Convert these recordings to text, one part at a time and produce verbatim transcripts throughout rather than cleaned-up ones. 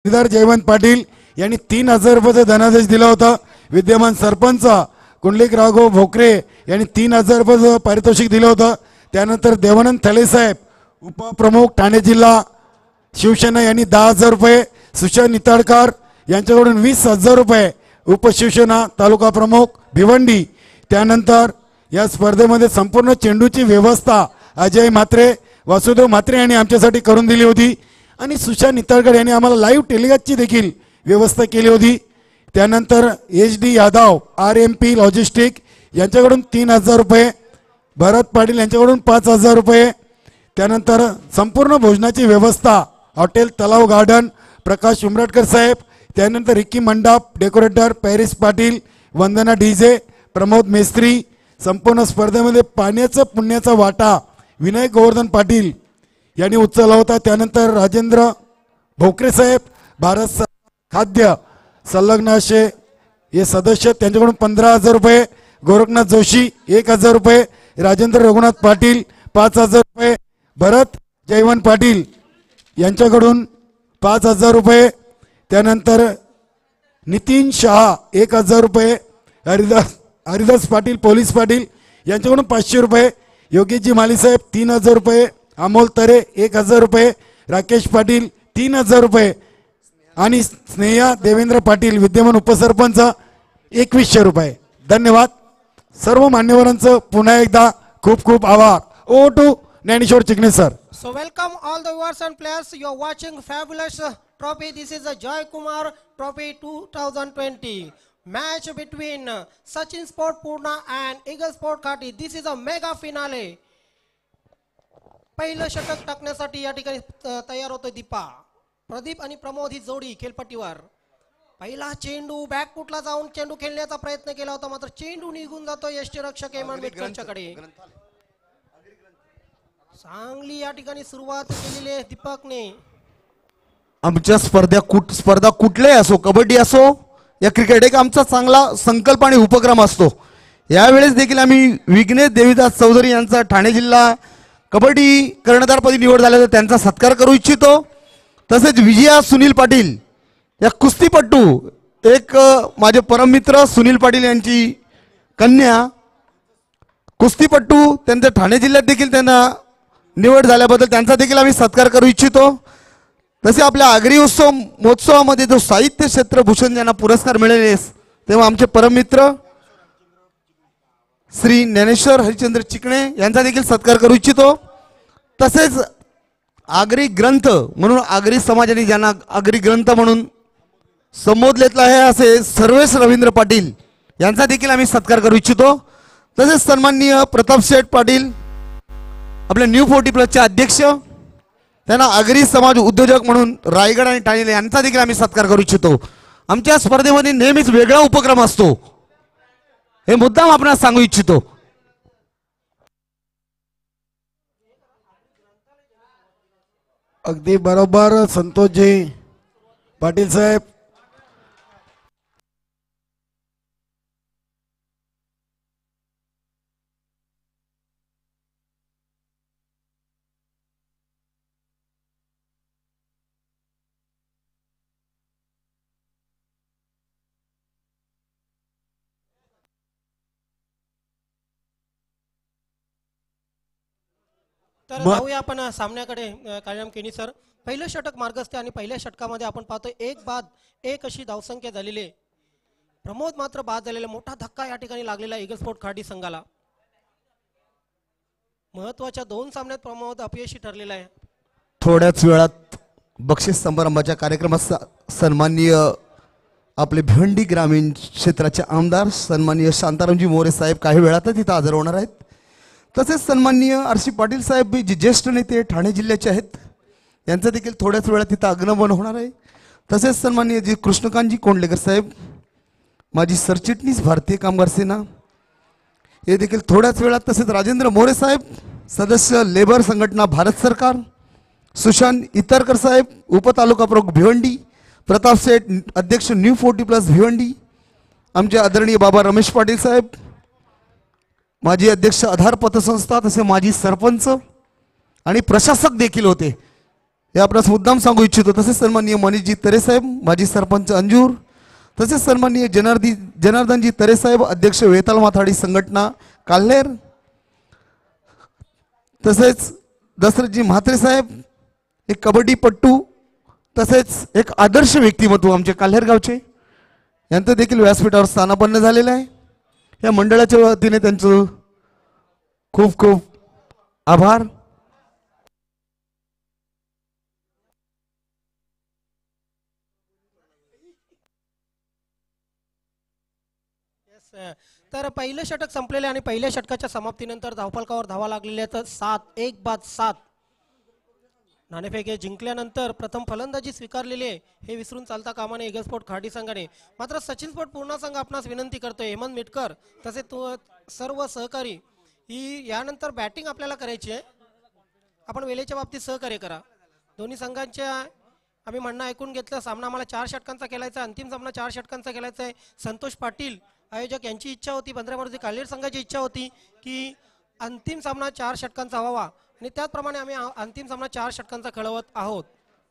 श्रीधर जयवंत पाटील यांनी तीन हजार रुपयाचा धनादेश दिला होता। विद्यमान सरपंच कुंडलिक राघव भोकरे यांनी तीन हजार रुपयाचं पारितोषिक दिलं होतं। त्यानंतर देवानंद थले साहेब उपप्रमुख ठाणे जिल्हा शिवसेना यांनी दहा हजार रुपये, सुशांत निताडकर यांच्याकडून वीस हजार रुपये उपशिवसेना तालुका प्रमुख भिवंडी। त्यानंतर या स्पर्धेमध्ये संपूर्ण चेंडूची व्यवस्था अजय म्हात्रे वासुदेव म्हात्रे यांनी आमच्यासाठी करून दिली होती आणि सुशांत निताडकर यांनी आम्हाला लाईव्ह टेलिकास्टची देखील व्यवस्था केली होती। त्यानंतर H D Yadav R M P logistic यांच्याकडून तीन हजार रुपये, भरत पाटील यांच्याकडून पाच हजार रुपये। त्यानंतर संपूर्ण भोजनाची व्यवस्था हॉटेल तलाव गार्डन प्रकाश उमरटकर साहेब। त्यानंतर रिक्की मंडप डेकोरेटर पॅरिस पाटील, वंदना डीजे, प्रमोद मेस्त्री। संपूर्ण स्पर्धेमध्ये पाण्याचा पुण्याचा वाटा विनायक गोवर्धन पाटील यांनी उचलला होता। त्यानंतर राजेंद्र भोकरे साहेब भारत खाद्य संलग्न असे हे सदस्य त्यांच्याकडून पंधरा हजार रुपये, गोरखनाथ जोशी एक हजार रुपये, राजेंद्र रघुनाथ पाटील पाच हजार रुपये, भरत जयवंत पाटील यांच्याकडून पाच हजार रुपये। त्यानंतर नितीन शहा एक हजार रुपये, हरिदास हरिदास पाटील पोलीस पाटील यांच्याकडून पाचशे रुपये, योगेशजी माली साहेब तीन हजार रुपये, अमोल तरे एक हजार रुपये, राकेश पाटील तीन हजार रुपये आणि स्नेहा देवेंद्र पाटील विद्यमान उपसरपंच एकवीसशे रुपये। धन्यवाद सर्व मान्यवरांचं पुन्हा एकदा खूप खूप आभार। Over to Dnyaneshwar Chikane sir. So welcome all the viewers and players. You are watching fabulous uh, trophy. This is the Joy Kumar Trophy twenty twenty match between uh, Sachin Sport Purna and Eagle Sport Khati. This is a mega finale. पहिलं षटक टाकण्यासाठी या ठिकाणी तयार होतोय दीपा। प्रदीप आणि प्रमोद ही जोडी खेळपट्टीवर। पहिला चेंडू बॅकफुटला जाऊन चेंडू खेळण्याचा प्रयत्न केला होता, मात्र चेंडू निघून जातो यष्टीरक्षक हेमंत बेटकरच्याकडे। चांगली या ठिकाणी सुरुवात केलेली आहे दीपकने। आमच्या स्पर्धा कुठ स्पर्धा कुठल्याही असो, कबड्डी असो या क्रिकेट, एक आमचा चांगला संकल्प आणि उपक्रम असतो। यावेळेस देखील आम्ही विघ्नेश देवीदास चौधरी यांचा ठाणे जिल्हा कबड्डी कर्णधारपदी निवड झाल्याचा त्यांचा सत्कार करू इच्छितो। तसेच विजया सुनील पाटील या कुस्तीपट्टू, एक माझे परममित्र सुनील पाटील यांची कन्या कुस्तीपट्टू, त्यांच्या ठाणे जिल्ह्यात देखील त्यांना निवड झाल्याबद्दल त्यांचा देखील आम्ही सत्कार करू इच्छितो। तसे आपल्या आगरी उत्सव महोत्सवामध्ये जो साहित्य क्षेत्र भूषण ज्यांना पुरस्कार मिळाले तेव्हा आमचे परममित्र श्री ज्ञानेश्वर हरिचंद्र चिकणे यांचा देखील सत्कार करू इच्छितो। तसेच आगरी ग्रंथ म्हणून आगरी समाजाने ज्यांना आगरी ग्रंथ म्हणून संबोधलेलं आहे असे सर्वेश रवींद्र पाटील यांचा देखील आम्ही सत्कार करू इच्छितो। तसेच सन्माननीय प्रताप शेठ पाटील आपल्या न्यू फोर्टी प्लसचे अध्यक्ष, त्यांना आगरी समाज उद्योजक म्हणून रायगड आणि ठाणे यांचा देखील आम्ही सत्कार करू इच्छितो। आमच्या स्पर्धेमध्ये नेहमीच वेगळा उपक्रम असतो, हे मुद्दाम आपणास सांगू इच्छितो। अगदी बरोबर संतोषजी पाटील साहेब। तर जाऊया आपण सामन्याकडे। कायम केनी सर, पहिलं षटक मार्गस्थ आणि पहिल्या षटकामध्ये आपण पाहतोय एक बाद एक अशी धावसंख्या झालेली आहे। प्रमोद मात्र बाद झालेला, मोठा धक्का या ठिकाणी लागलेला ईगल स्पोर्ट खाटी संघाला। महत्वाच्या दोन सामन्यात प्रमोद अपयशी ठरलेला आहे। थोड्याच वेळात बक्षीस समारंभाच्या कार्यक्रमात सन्माननीय आपले भिवंडी ग्रामीण क्षेत्राचे आमदार सन्माननीय शांतारामजी मोरे साहेब काही वेळातच इथं हजर होणार आहेत। तसेच सन्माननीय आर सी पाटील साहेब जे ज्येष्ठ नेते ठाणे जिल्ह्याचे आहेत यांचं देखील थोड्याच वेळात तिथं आगमन होणार आहे। तसेच सन्माननीय जी कृष्णकांतजी कोंडलेकर साहेब माजी सरचिटणीस भारतीय कामगार सेना हे देखील थोड्याच वेळात, तसेच राजेंद्र मोरे साहेब सदस्य लेबर संघटना भारत सरकार, सुशांत इतरकर साहेब उपतालुका प्रमुख भिवंडी, प्रताप शेठ अध्यक्ष न्यू फोर्टी प्लस भिवंडी, आमचे आदरणीय बाबा रमेश पाटील साहेब माजी अध्यक्ष आधार पतसंस्था, तसे माजी सरपंच आणि प्रशासक देखील होते। हे आपणास मुद्दाम सांगू इच्छितो. तसेच सन्माननीय मनीषजी तरेसाहेब माजी सरपंच अंजूर, तसेच सन्माननीय जनार्दी जनार्दनजी तरेसाहेब अध्यक्ष वेताळ माथाडी संघटना काल्हेर, तसेच दशरथजी म्हात्रे साहेब एक कबड्डीपट्टू तसेच एक आदर्श व्यक्तिमत्व आमचे काल्हेर गावचे, यांचं देखील व्यासपीठावर स्थानापन्न झालेलं आहे. या मंडळाच्या वतीने त्यांचं खूप खूप आभार. तर पहिलं षटक संपलेले आणि पहिल्या षटकाच्या समाप्तीनंतर धावफलकावर धावा लागलेल्या तर सात एक बाद सात. नाणेफेक हे जिंकल्यानंतर प्रथम फलंदाजी स्वीकारलेली आहे हे विसरून चालता कामा नये इगल स्पोर्ट खार्डी संघाने. मात्र सचिन स्पोर्ट पूर्णा संघ आपणास विनंती करतोय, हेमंत मिटकर तसे तो सर्व सहकारी ही यानंतर बॅटिंग आपल्याला करायची आहे, आपण वेळेच्या बाबतीत सहकार्य करा. दोन्ही संघांच्या आम्ही म्हणणं ऐकून घेतलं. सामना आम्हाला चार षटकांचा केलायचा, अंतिम सामना चार षटकांचा केलायचा आहे. संतोष पाटील आयोजक यांची इच्छा होती, पंधरा मारुती काल्हेर संघाची इच्छा होती की अंतिम सामना चार षटकांचा व्हावा आणि त्याचप्रमाणे आम्ही अंतिम सामना चार षटकांचा खेळवत आहोत.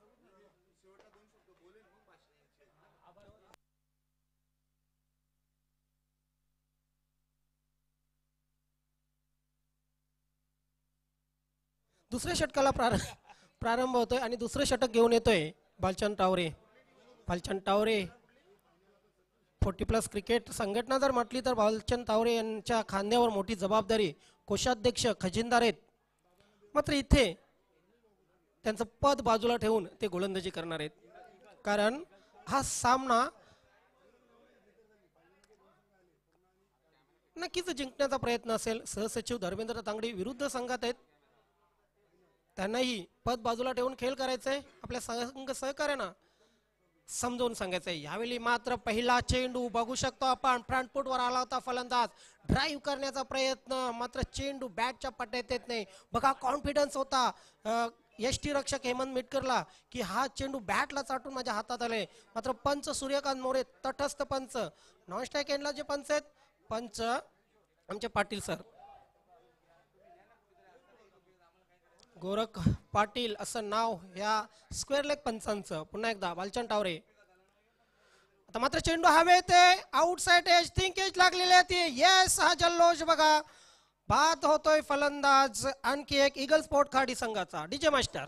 दुसऱ्या षटकाला प्रारंभ प्रारंभ होतोय आणि दुसरं षटक घेऊन येतोय Bhalchand Taware. Bhalchand Taware forty plus cricket संघटना जर म्हटली तर भालचंद तावरे यांच्या खांद्यावर मोठी जबाबदारी, कोषाध्यक्ष खजिनदार आहेत. मात्र इथे त्यांचं पद बाजूला ठेवून ते गोलंदाजी करणार आहेत, कारण हा सामना नक्कीच जिंकण्याचा प्रयत्न असेल. सहसचिव धर्मेंद्र तांगडी विरुद्ध संघात आहेत, त्यांनाही पद बाजूला ठेवून खेळ करायचंय, आपल्या संघ सहकार्यांना समजावून सांगायचंय. यावेळी मात्र पहिला चेंडू बघू शकतो आपण, फ्रंट फूटवर आला होता फलंदाज, ड्राईव्ह करण्याचा प्रयत्न, मात्र चेंडू बॅटच्या पट्ट्यात येत नाही. बघा कॉन्फिडन्स होता यष्टी रक्षक हेमंत मिटकरला की हा चेंडू बॅटला चाटून माझ्या हातात आले. मात्र पंच सूर्यकांत मोरे तटस्थ पंच, नॉन स्ट्राईक एंडला जे पंच आहेत पंच आमचे पाटील सर, गोरख पाटील असं नाव या स्क्वेअर लेग पंचांचं. पुन्हा एकदा भालचंद टावरे. आता मात्र चेंडू हवेत, आउटसाइड एज थिंक एज लागलेली आहे ती. येस, हा जल्लोष बघा, बाद होतोय फलंदाज आणखी एक इगल स्पोर्ट खाडी संघाचा. डीजे मास्टर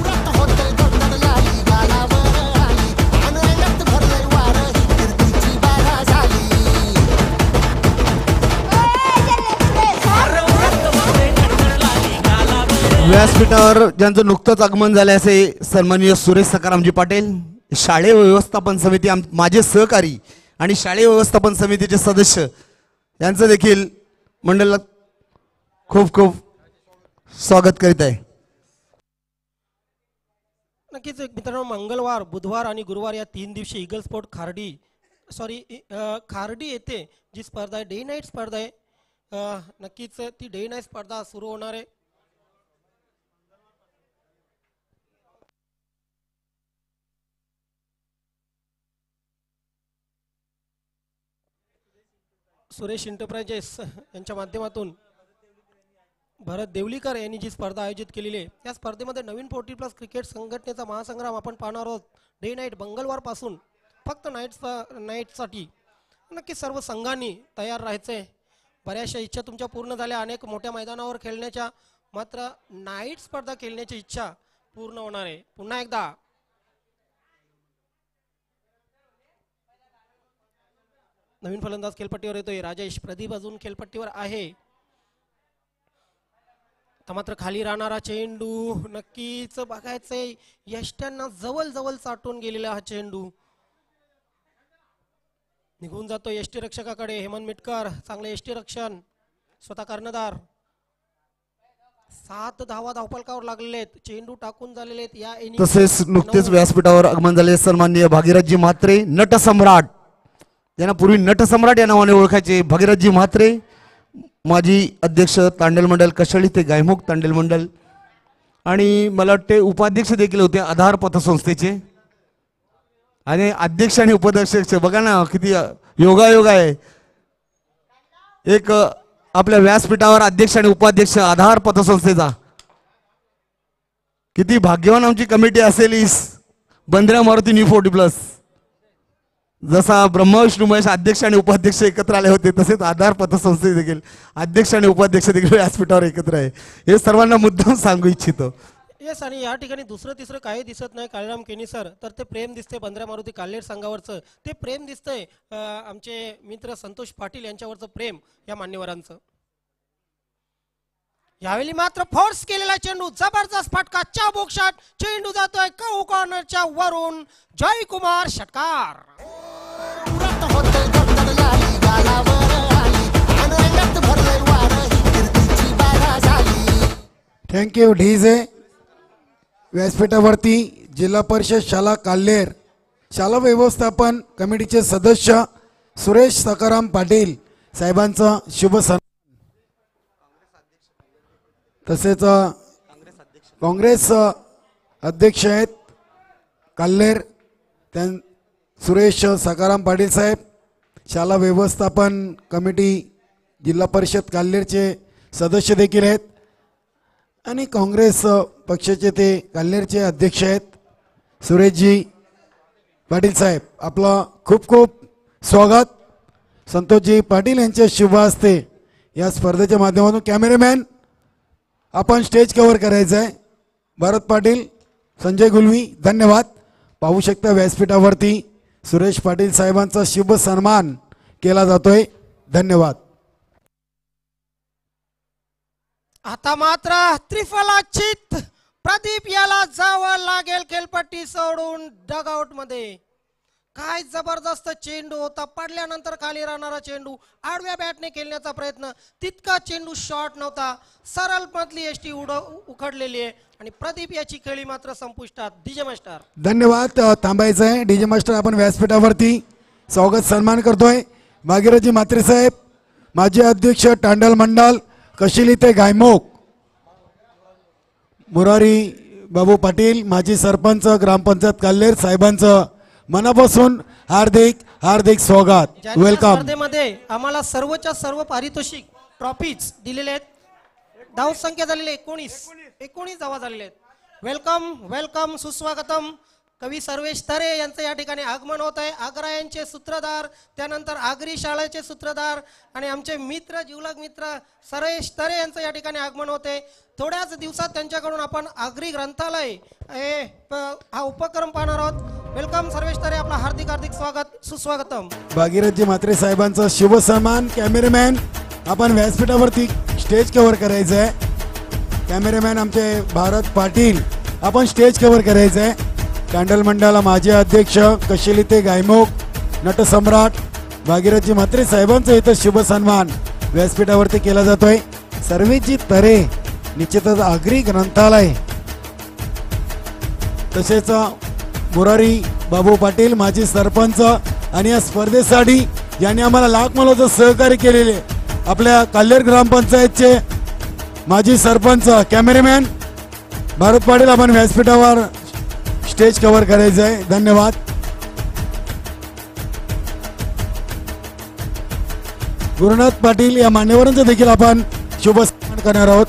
व्यासपीठावर ज्यांचं नुकतंच आगमन झाले असे सन्माननीय सुरेश सकारामजी पाटील, शालेय व्यवस्थापन समिती आम माझे सहकारी आणि शालेय व्यवस्थापन समितीचे सदस्य यांचं देखील मंडळात खूप खूप स्वागत करीत आहे. नक्कीच मित्रांनो, मंगळवार बुधवार आणि गुरुवार या तीन दिवशी eagle sport Khardi sorry Khardi येथे जी स्पर्धा आहे डे नाईट स्पर्धा आहे, नक्कीच ती डे नाईट स्पर्धा सुरू होणार आहे. सुरेश एंटरप्राइजेस यांच्या माध्यमातून भरत देवलीकर यांनी जी स्पर्धा आयोजित केलेली आहे त्या स्पर्धेमध्ये नवीन फोर्टी प्लस क्रिकेट संघटनेचा महासंग्राम आपण पाहणार आहोत. डे नाईट मंगळवार पासून फक्त नाईट नाईटसाठी नक्की सर्व संघांनी तयार राहायचंय. बऱ्याचशा इच्छा तुमच्या पूर्ण झाल्या, अनेक मोठ्या मैदानावर खेळण्याच्या, मात्र नाईट स्पर्धा खेळण्याची इच्छा पूर्ण होणार आहे. पुन्हा एकदा नवीन फलंदाज खेळपट्टीवर येतोय राजेश, प्रदीप अजून खेळपट्टीवर आहे. मात्र खाली राहणारा चेंडू नक्कीच बघायचंय, यष्ट्यांना जवळ जवळ चाटून गेलेला हा चेंडू निघून जातो यष्टी रक्षकाकडे. हेमंत मिटकर चांगले यष्टी रक्षण, स्वतः कर्णधार. सात धावा धावफलकावर लागलेले आहेत, चेंडू टाकून झालेले आहेत या इनिंग. तसेच नुकतेच व्यासपीठावर आगमन झाले सन्माननीय भागीरथजी म्हात्रे, नटसम्राट, त्यांना पूर्वी नटसम्राट या नावाने ओळखायचे, भागीरथजी म्हात्रे माजी अध्यक्ष तांडेल मंडल कशळी ते गायमुख तांडेल मंडल, आणि मला वाटते उपाध्यक्ष देखील होते आधार पतसंस्थेचे. आणि अध्यक्ष आणि उपाध्यक्ष बघा ना किती योगायोग आहे. एक आपल्या व्यासपीठावर अध्यक्ष आणि उपाध्यक्ष आधार पतसंस्थेचा. किती भाग्यवान आमची कमिटी असेल इस Bandra Maruti new forty plus. जसा ब्रह्मा विष्णू महेश अध्यक्ष आणि उपाध्यक्ष एकत्र आले होते तसेच आधार पतसंस्थे देखील अध्यक्ष आणि उपाध्यक्ष देखील व्यासपीठावर एकत्र आहे. हे सर्वांना मुद्दाम सांगू इच्छितो. येस, आणि या ठिकाणी दुसरं तिसरं काही दिसत नाही काळीराम केनी सर, तर ते प्रेम दिसते बंद्रा मारुती काल्हेर संघावरचं, ते प्रेम दिसतंय अं, आमचे मित्र संतोष पाटील यांच्यावरचं प्रेम या मान्यवरांचं. यावेळी मात्र फोर्स केलेला चेंडू, जबरदस्त फटका, चाबूक शॉट, चेंडू जातोय कऊ कॉर्नरच्या वरून, जयकुमार षटकार. थँक्यू ढीजे. व्यासपीठावरती जिल्हा परिषद शाळा काल्हेर शाळा व्यवस्थापन कमिटीचे सदस्य सुरेश सकाराम पाटील साहेबांचा शुभ सन्मान, तसेच काँग्रेस अध्यक्ष आहेत काल्हेर त्यां सुरेश सकाराम पाटील साहेब, शाळा व्यवस्थापन कमिटी जिल्हा परिषद काल्हेरचे सदस्य देखील आहेत आणि काँग्रेस पक्षाचे ते काल्हेरचे अध्यक्ष आहेत सुरेशजी पाटील साहेब. आपलं खूप खूप स्वागत. संतोषजी पाटील यांच्या शुभ हस्ते या स्पर्धेच्या माध्यमातून कॅमेरामॅन आपण स्टेज कव्हर करायचं आहे. भरत पाटील, संजय गुलवी, धन्यवाद. पाहू शकता व्यासपीठावरती सुरेश पाटील साहेबांचा शुभ सन्मान केला जातोय. धन्यवाद. आता मात्र त्रिफलाचित प्रदीप याला जावं लागेल खेळपट्टी सोडून डगआउट मध्ये. काय जबरदस्त चेंडू होता, पडल्यानंतर खाली राहणारा चेंडू, आडव्या बॅटने खेळण्याचा प्रयत्न, तितका चेंडू शॉर्ट नव्हता, सरळ मधली एसटी उड उखडलेली आहे आणि प्रदीप याची खेळी मात्र संपुष्टात. डीजे मास्टर धन्यवाद. थांबायचं आहे. डीजे मास्टर आपण व्यासपीठावरती स्वागत सन्मान करतोय. भागीरथजी म्हात्रे साहेब, माजी अध्यक्ष टांडल मंडल कशिली ते गायमोक, मुरारी बाबू पाटील माजी सरपंच ग्रामपंचायत काल्हेर साहेबांचं मनापासून हार्दिक हार्दिक स्वागत. वेलकम. स्पर्धेमध्ये आम्हाला सर्वच्या सर्व पारितोषिक ट्रॉफीज दिलेले आहेत. धाव संख्या झालेली एकोणीस एकोणीस धावा झालेले आहेत. वेलकम वेलकम, सुस्वागतम. कवी सर्वेश तरे यांचं या ठिकाणी आगमन होत आहे. आग्रा यांचे सूत्रधार, त्यानंतर आगरी शाळेचे सूत्रधार आणि आमचे मित्र जिवलग मित्र सर्वेश तरे यांचं या ठिकाणी आगमन होते. थोड्याच दिवसात त्यांच्याकडून आपण आगरी ग्रंथालय हे हा उपक्रम पाहणार आहोत. वेलकम सर्वेश तरे, आपला हार्दिक हार्दिक स्वागत, सुस्वागतम. भागीरथजी म्हात्रे साहेबांचा शुभ सन्मान. कॅमेरामॅन आपण व्यासपीठावरती स्टेज कव्हर करायचं आहे. कॅमेरामॅन आमचे भारत पाटील आपण स्टेज कव्हर करायचं आहे. कांडल मंडळाला माजी अध्यक्ष कशिली ते गायमोक नटसम्राट भागीरथजी म्हात्रे साहेबांचा इथं शुभ सन्मान व्यासपीठावरती केला जातोय. सर्वेजी तरे निश्चितच आगरी ग्रंथालय, तसेच मुरारी बाबू पाटील माजी सरपंच आणि या स्पर्धेसाठी यांनी आम्हाला लाख मोलाचं सहकार्य केलेले आपल्या काल्हेर ग्रामपंचायतचे माजी सरपंच कॅमेरामॅन भारत पाटील आपण व्यासपीठावर स्टेज कव्हर करायचं आहे. धन्यवाद. गुरुनाथ पाटील या मान्यवरांचं देखील आपण शुभ सन्मान करणार आहोत.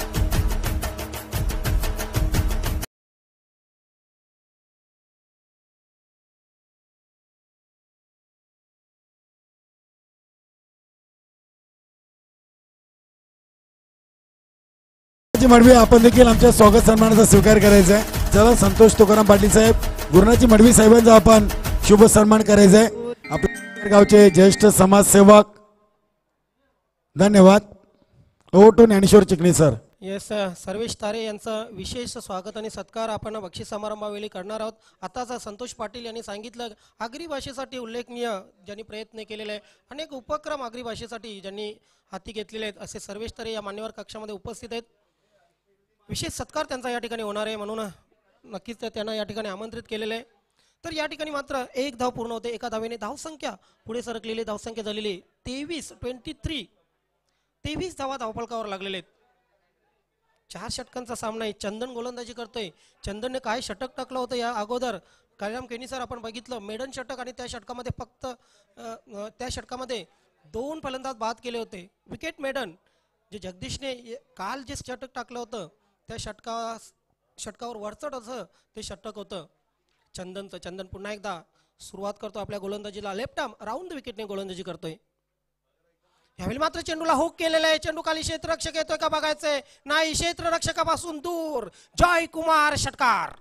मडवी आपण देखील आमच्या स्वागत सन्मानाचा स्वीकार करायचा आहे. चला संतोष तुकाराम पाटील साहेब, गुरुनाथजी मडवी साहेबांचा आपण शुभ सन्मान करायचा आहे. आपल्या गावचे ज्येष्ठ समाजसेवक. धन्यवाद. Over to Dnyaneshwar Chikane sir. Yes, Sarvesh Tare यांचं विशेष स्वागत आणि सत्कार आपण बक्षीस समारंभावेळी करणार आहोत. आताच संतोष पाटील यांनी सांगितलं, आगरी भाषेसाठी उल्लेखनीय ज्यांनी प्रयत्न केलेले आहे, अनेक उपक्रम आगरी भाषेसाठी ज्यांनी हाती घेतलेले आहेत, असे सर्वेश तारे या मान्यवर कक्षामध्ये उपस्थित आहेत. विशेष सत्कार त्यांचा या ठिकाणी होणार आहे, म्हणून नक्कीच त्यांना या ठिकाणी आमंत्रित केलेलं आहे. तर या ठिकाणी मात्र एक धाव पूर्ण होते. एका धावेने धावसंख्या पुढे सरकलेली धावसंख्या झालेली तेवीस ट्वेंटी थ्री तेवीस धावा धावफलकावर लागलेले आहेत. चार षटकांचा सामना आहे. चंदन गोलंदाजी करतोय. चंदनने काय षटक टाकलं होतं या अगोदर काळीराम केनी सर आपण बघितलं, मेडन षटक, आणि त्या षटकामध्ये फक्त त्या षटकामध्ये दोन फलंदाज बाद केले होते. विकेट मेडन जे जगदीशने काल जे षटक टाकलं होतं त्या षटका षटकावर वरचढ असं ते षटक होतं चंदनचं. चंदन पुन्हा एकदा सुरुवात करतो आपल्या गोलंदाजीला. लेफ्ट आर्म राऊंड विकेटने गोलंदाजी करतोय. यावेळी मात्र चेंडूला हुक केलेला आहे. चेंडू खाली क्षेत्ररक्षक येतोय का बघायचंय. नाही, क्षेत्ररक्षकापासून दूर जय कुमार षटकार.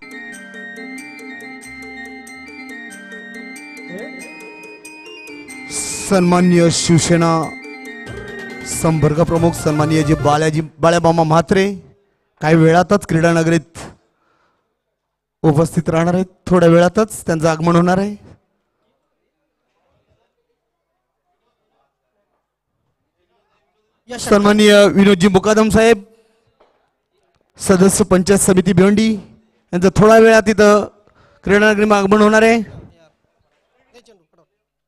सन्मान्य शिवसेना संपर्क प्रमुख सन्माननीय जे बाळाजी बाळ्यामामा म्हात्रे काही वेळातच क्रीडा नगरीत उपस्थित राहणार आहेत. थोड्या वेळातच त्यांचं आगमन होणार आहे. या षटकात सन्माननीय विनोदजी मुकादम साहेब सदस्य पंचायत समिती भिवंडी यांचं थोड्या वेळात इथं क्रीडा नगरीत आगमन होणार आहे. दे चेंडू पटव.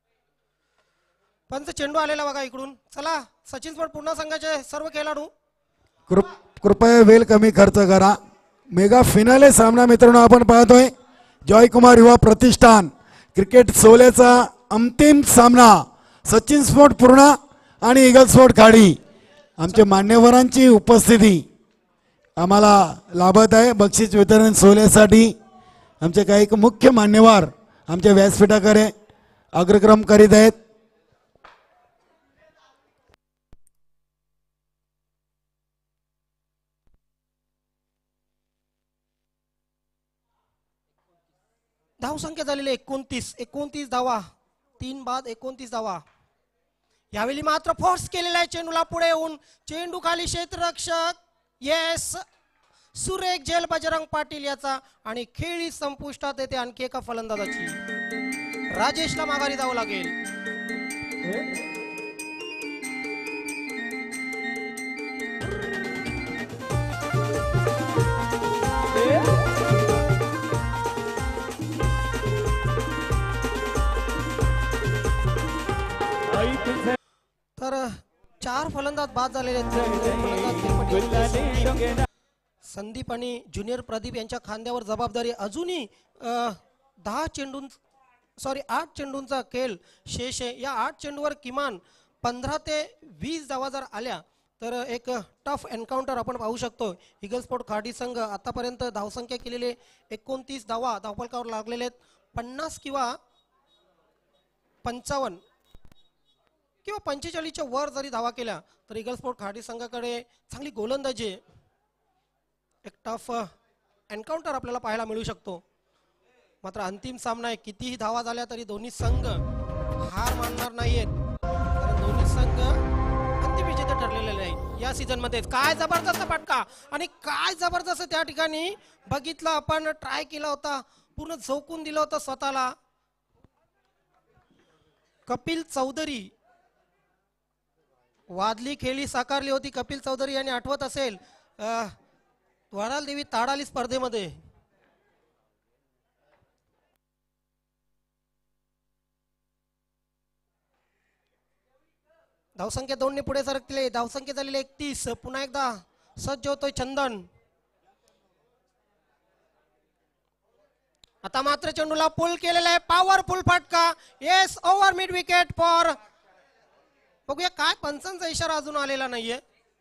पंच चेंडू आलेला बघा इकडून. चला सचिन स्पोर्ट पूर्ण संघाचे सर्व खेळाडू कृप कृपया वेळ कमी खर्च करा. मेगा फिनाले सामना मित्रांनो आपण पाहतोय. जयकुमार युवा प्रतिष्ठान क्रिकेट सोहळ्याचा अंतिम सामना सचिन स्पोर्ट पूर्णा आणि ईगल स्पोर्ट खाडी. आमच्या मान्यवरांची उपस्थिती आम्हाला लाभत आहे. बक्षीस वितरण सोहळ्यासाठी आमचे काही मुख्य मान्यवर आमच्या व्यासपीठाकडे अग्रक्रम करीत आहेत. धावसंख्या झालेली एकोणतीस. एकोणतीस धावा, तीन बाद एकोणतीस धावा. यावेळी मात्र फोर्स केलेला आहे चेंडूला पुढे येऊन. चेंडू खाली क्षेत्ररक्षक येस सुरेख जेल बजरंग पाटील याचा आणि खेळी संपुष्टात येते आणखी एका फलंदाजाची. राजेशला माघारी जावं लागेल. तर चार फलंदाज बाद झालेले आहेत. संदीप आणि ज्युनियर प्रदीप यांच्या खांद्यावर जबाबदारी अजूनही अ, दहा चेंडू सॉरी आठ चेंडूंचा खेळ शेष आहे. या आठ चेंडूवर किमान पंधरा ते वीस धावा जर आल्या तर एक टफ एन्काउंटर आपण पाहू शकतो. ईगल स्पोर्ट खाडी संघ आतापर्यंत धावसंख्या केलेले एकोणतीस धावा धावफलकावर लागलेले आहेत. पन्नास किंवा पंचावन्न किंवा पंचेचाळीसच्या वर जरी धावा केल्या तर ईगल स्पोर्ट खाडी संघाकडे चांगली गोलंदाजी आहे. एक टफ एन्काउंटर आपल्याला पाहायला मिळू शकतो. मात्र अंतिम सामना आहे. कितीही धावा झाल्या तरी दोन्ही संघ हार मानणार नाहीयेत, कारण दोन्ही संघ अंतिम विजेते ठरलेले आहे या सीझन मध्ये. काय जबरदस्त फटका आणि काय जबरदस्त त्या ठिकाणी बघितलं आपण. ट्राय केला होता, पूर्ण झोकून दिलं होतं स्वतःला. कपिल चौधरी वादली खेळी साकारली होती. कपिल चौधरी यांनी आठवत असेल वडाल देवी ताडाली स्पर्धेमध्ये. धावसंख्या दोन ने पुढे सरकले. धावसंख्या झालेली एकतीस. पुन्हा एकदा सज्ज होतोय चंदन. आता मात्र चेंडूला पुल केलेला आहे. पॉवरफुल फटका. Yes, over mid wicket four. बघूया काय पंचांचा इशारा अजून आलेला नाहीये.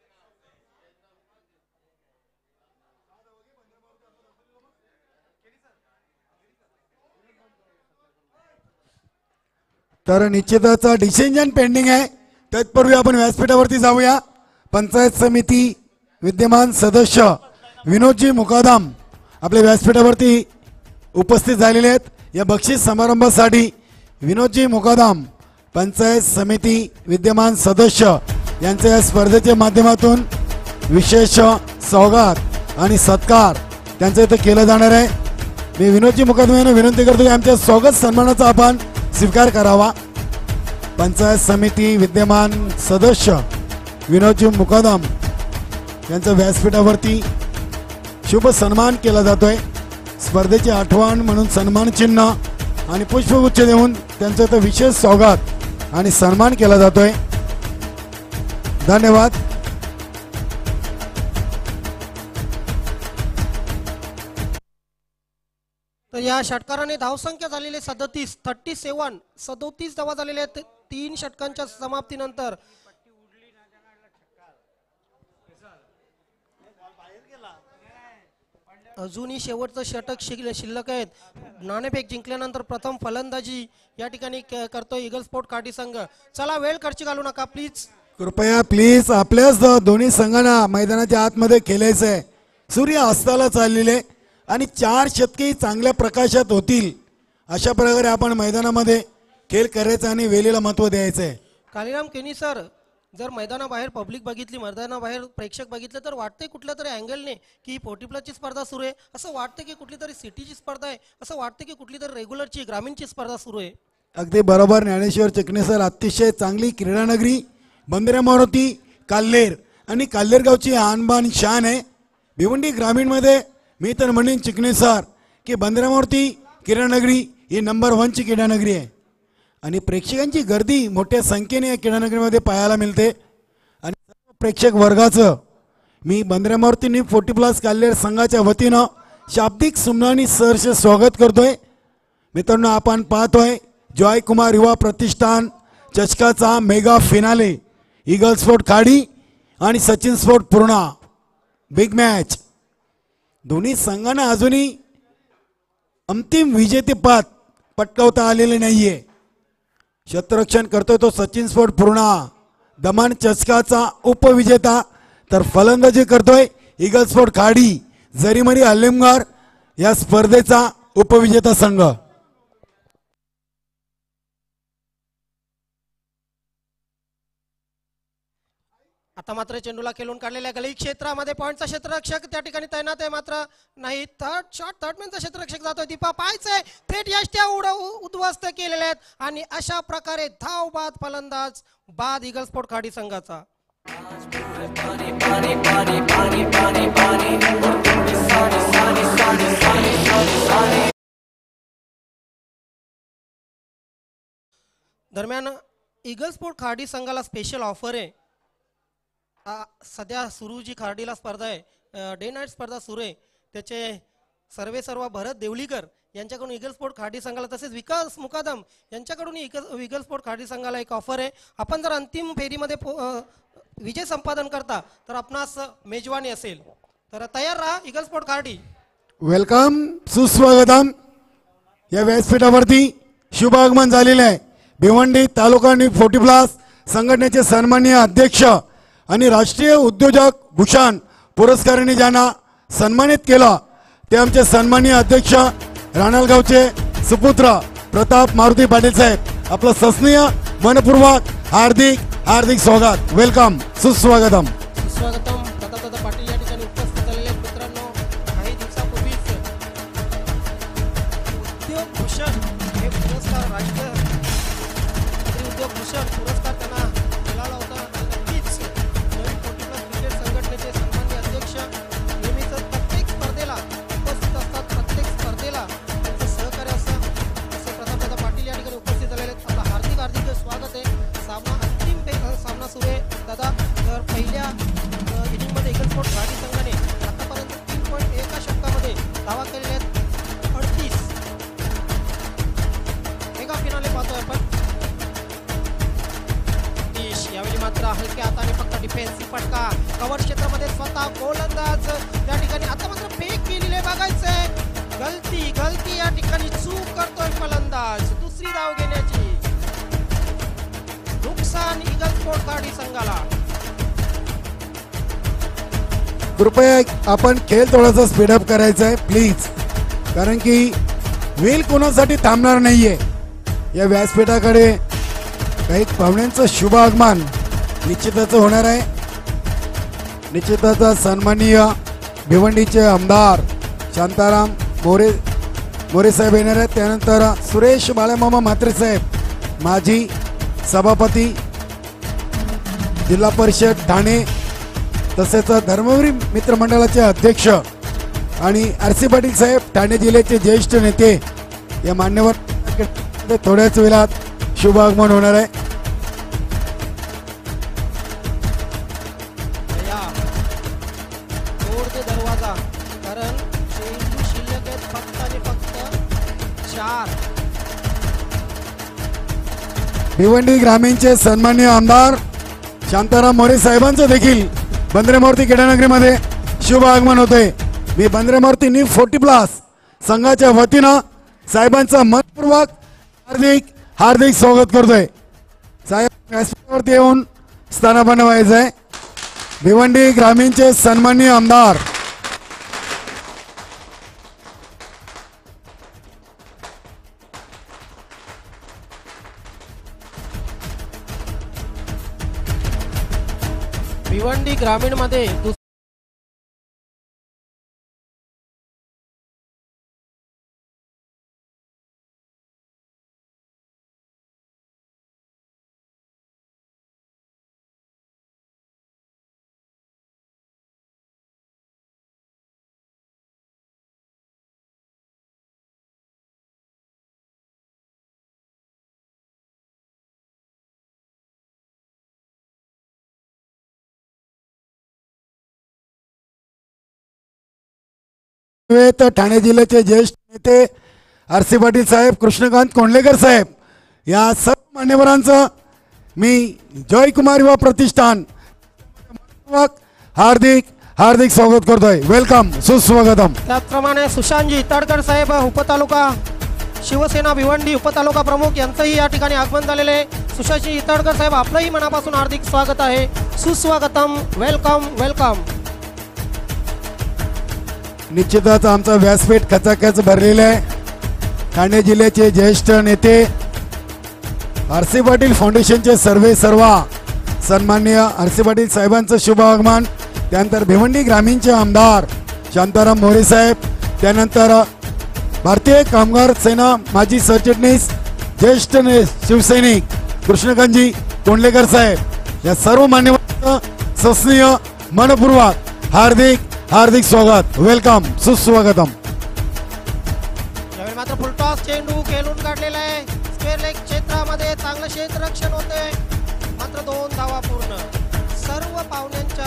तर निश्चितच डिसिजन पेंडिंग आहे. तत्पूर्वी आपण व्यासपीठावरती जाऊया. पंचायत समिती विद्यमान सदस्य विनोदजी मुकादम आपल्या व्यासपीठावरती उपस्थित झालेले आहेत. या बक्षीस समारंभासाठी विनोदजी मुकादम पंचायत समिती विद्यमान सदस्य यांच्या या स्पर्धेच्या माध्यमातून विशेष सौगात आणि सत्कार त्यांचं इथं केलं जाणार आहे. मी विनोदजी मुकादम यांना विनंती करतो की आमच्या स्वागत सन्मानाचा आपण स्वीकार करावा. पंचायत समिती विद्यमान सदस्य विनोदजी मुकादम यांचा व्यासपीठावरती शुभ सन्मान केला जातोय. स्पर्धेची आठवण म्हणून सन्मान चिन्ह आणि पुष्पगुच्छ देऊन त्यांचं इथं विशेष स्वागत आणि सन्मान केला जातोय. धन्यवाद. तर या षटकाराने धावसंख्या झालेली सदतीस थर्टी सेवन सदोतीस धावा झालेल्या आहेत तीन षटकांच्या समाप्तीनंतर. अजूनही शेवटचं षटक शिल शिल्लक आहेत. नाणेफेक जिंकल्यानंतर प्रथम फलंदाजी या ठिकाणी क- करतोय ईगल स्पोर्ट काठी संघ. चला वेळ खर्ची घालू नका प्लीज. कृपया प्लीज आपल्याच दोन्ही संघांना मैदानाच्या आतमध्ये खेळायचं आहे. सूर्य अस्ताला चाललेले आणि चार शतके चांगल्या प्रकाशात होतील अशा प्रकारे आपण मैदानामध्ये खेळ करायचा आणि वेळेला महत्व द्यायचं आहे. कालीराम केनी सर, जर मैदानाबाहेर पब्लिक बघितली, मैदानाबाहेर प्रेक्षक बघितले तर वाटतंय कुठल्या तरी अँगलने की ही फोर्टी प्लसची स्पर्धा सुरू आहे, असं वाटतं की कुठली तरी सिटीची स्पर्धा आहे, असं वाटतं की कुठली तरी रेग्युलरची ग्रामीणची स्पर्धा सुरू आहे. अगदी बरोबर ज्ञानेश्वर चिकणे सर. अतिशय चांगली क्रीडानगरी बंदरे मारुती काल्हेर आणि काल्हेर गावची आणबाण शान आहे. भिवंडी ग्रामीणमध्ये मी तर म्हणेन चिकणे सर की बंदरे मारुती क्रीडानगरी ही नंबर वनची क्रीडानगरी आहे आणि प्रेक्षकांची गर्दी मोठ्या संख्येने या क्रीडानगरीमध्ये पाहायला मिळते. आणि सर्व प्रेक्षक वर्गाचं मी बंदरे मारुती फोर्टी प्लस काल्हेर संघाच्या वतीनं शाब्दिक सुमनानी सरचे स्वागत करतोय. मित्रांनो, आपण पाहतोय जॉय कुमार युवा प्रतिष्ठान चषकाचा mega finale eagle sport Khadi आणि Sachin sport Purna big match. दोन्ही संघांना अजूनही अंतिम विजेतेपद पटकावता आलेले नाहीये. क्षेत्ररक्षण करतोय तो सचिन स्पोर्ट पूर्णा दमन चषकाचा उपविजेता, तर फलंदाजी करतोय ईगल स्पोर्ट खाडी जरीमरी अल्लेमगार या स्पर्धेचा उपविजेता संघ. आता मात्र चेंडूला खेळून काढलेल्या गली क्षेत्रामध्ये पॉईंटचा क्षेत्ररक्षक त्या ठिकाणी तैनात आहे, मात्र नाही. थर्ड शॉट थर्ड मॅनचा क्षेत्ररक्षक जातोय. दीपा पाहायचंय थेट यष्ट्या उड उद्ध्वस्त केलेल्या आहेत आणि अशा प्रकारे धाव बाद फलंदाज बाद ईगल स्पोर्ट खाडी संघाचा. दरम्यान ईगल स्पोर्ट खाडी संघाला स्पेशल ऑफर आहे. आ, सध्या सुरू जी खार्डीला स्पर्धा आहे, डे नाईट स्पर्धा सुरू आहे, त्याचे सर्वे सर्व भरत देवलीकर यांच्याकडून ईगल स्पोर्ट खाडी संघाला तसेच विकास मुकादम यांच्याकडून ईगल ईगल स्पोर्ट खाडी संघाला एक ऑफर आहे. आपण जर अंतिम फेरीमध्ये विजय संपादन करता तर आपणास मेजवानी असेल, तर तयार राहा ईगल स्पोर्ट खाडी. वेलकम, सुस्वागतम. या व्यासपीठावरती शुभ आगमन झालेले आहे. भिवंडी तालुका फोर्टी प्लस संघटनेचे सन्माननीय अध्यक्ष आणि राष्ट्रीय उद्योजक भूषण पुरस्काराने ज्यांना सन्मानित केला ते आमचे सन्माननीय अध्यक्ष राणालगावचे सुपुत्र प्रताप मारुती पाटील साहेब. आपलं सस्नीय मनपूर्वक हार्दिक हार्दिक स्वागत. वेलकम, सुस्वागतम. स्वागतम. दत्तात्रय पाटील या ठिकाणी उपस्थित झालेले आहेत. मित्रांनो, काही दिवसापूर्वीच उद्योग भूषण हे पुरस्कार राष्ट्रीय उद्योग भूषण पुरस्कार त्यांना मिळाला होता. नक्कीच नवीन फोर्टी प्लस क्रिकेट संघटनेचे सन्माननीय अध्यक्ष नेहमीच प्रत्येक स्पर्धेला उपस्थित असतात. प्रत्येक स्पर्धेला त्यांचं सहकार्य असतं. असे प्रतापदादा पाटील या ठिकाणी उपस्थित झालेले आहेत. आपलं हार्दिक हार्दिक स्वागत आहे. सामना अंतिम सामना सुरू आहे दादा. तर पहिल्या इनिंगमध्ये ईगल स्पोर्ट खाडी संघाने आतापर्यंत तीन पॉईंट एका षटकामध्ये धावा केलेल्या आहेत. अडतीस मेगा फिनाले पाहतोय आपण. यावेळी मात्र हलक्या हाताने फक्त डिफेन्सिव्ह फटका कव्हर क्षेत्रामध्ये स्वतः गोलंदाज त्या ठिकाणी आता मात्र फेक केलेले बघायचंय. गलती गलती या ठिकाणी चूक करतोय फलंदाज. दुसरी धाव घेण्याची नुकसान ईगल स्पोर्ट खाडी संघाला. कृपया आपण खेळ थोडासा स्पीडअप करायचा आहे प्लीज, कारण की वेळ कोणासाठी थांबणार नाहीये. या व्यासपीठाकडे काही पाहुण्यांचं शुभ आगमन निश्चितच होणार आहे. निश्चितच सन्माननीय भिवंडीचे आमदार शांताराम मोरे मोरे साहेब येणार आहेत. त्यानंतर सुरेश बाळेमामा म्हात्रे साहेब माजी सभापती जिल्हा परिषद ठाणे, तसेच धर्मवीर मित्रमंडळाचे अध्यक्ष आणि आर सी पाटील साहेब ठाणे जिल्ह्याचे ज्येष्ठ नेते या मान्यवर थोड्याच वेळात शुभ आगमन होणार आहे. दरवाजा कारण शिल्लक आहेत फक्त आणि फक्त चार. भिवंडी ग्रामीणचे सन्माननीय आमदार शांताराम मोरे साहेबांचं देखील बंदरे मारुती क्रीडानगरीमध्ये शुभ आगमन होते. मी बंदरेमारुती नी फोर्टी प्लस संघाच्या वतीनं साहेबांचं मनपूर्वक हार्दिक हार्दिक स्वागत करतोय. साहेब व्यासपीठावरती येऊन स्थानापन्न व्हायचंय. भिवंडी ग्रामीणचे सन्माननीय आमदार भिवंडी ग्रामीण मध्ये ठाणे जिल्ह्याचे ज्येष्ठ नेते आर सी पाटील साहेब, कृष्णकांत कोंडलेकर साहेब या सर्व मान्यवरांचं मी जयकुमार युवा प्रतिष्ठान हार्दिक हार्दिक स्वागत करतोय. वेलकम, सुस्वागतम. त्याचप्रमाणे सुशांतजी तडकर साहेब उपतालुका शिवसेना भिवंडी उपतालुका प्रमुख यांचंही या ठिकाणी आगमन झालेले आहे. सुशांतजी तडकर साहेब आपलंही मनापासून हार्दिक स्वागत आहे. सुस्वागतम, वेलकम वेलकम. निश्चितच आमचा व्यासपीठ खचाखच भरलेलं आहे. ठाणे जिल्ह्याचे ज्येष्ठ नेते आर सी पाटील फाउंडेशनचे सर्वे सर्वा सन्माननीय आर सी पाटील साहेबांचं शुभ आगमन. त्यानंतर भिवंडी ग्रामीणचे आमदार शांताराम मोरे साहेब, त्यानंतर भारतीय कामगार सेना माजी सरचिटणीस ज्येष्ठ शिवसैनिक कृष्णकांतजी कोंडलेकर साहेब या सर्व मान्यवरांचं सस्नेह मनपूर्वक हार्दिक हार्दिक स्वागत. वेलकम, सुस्वागतम. यावेळी मात्र फुलटॉस चेंडू खेळून काढलेला आहे. स्क्वेअर लेग क्षेत्रामध्ये चांगलं क्षेत्ररक्षण होते. मात्र दोन धावा पूर्ण. सर्व पाहुण्यांच्या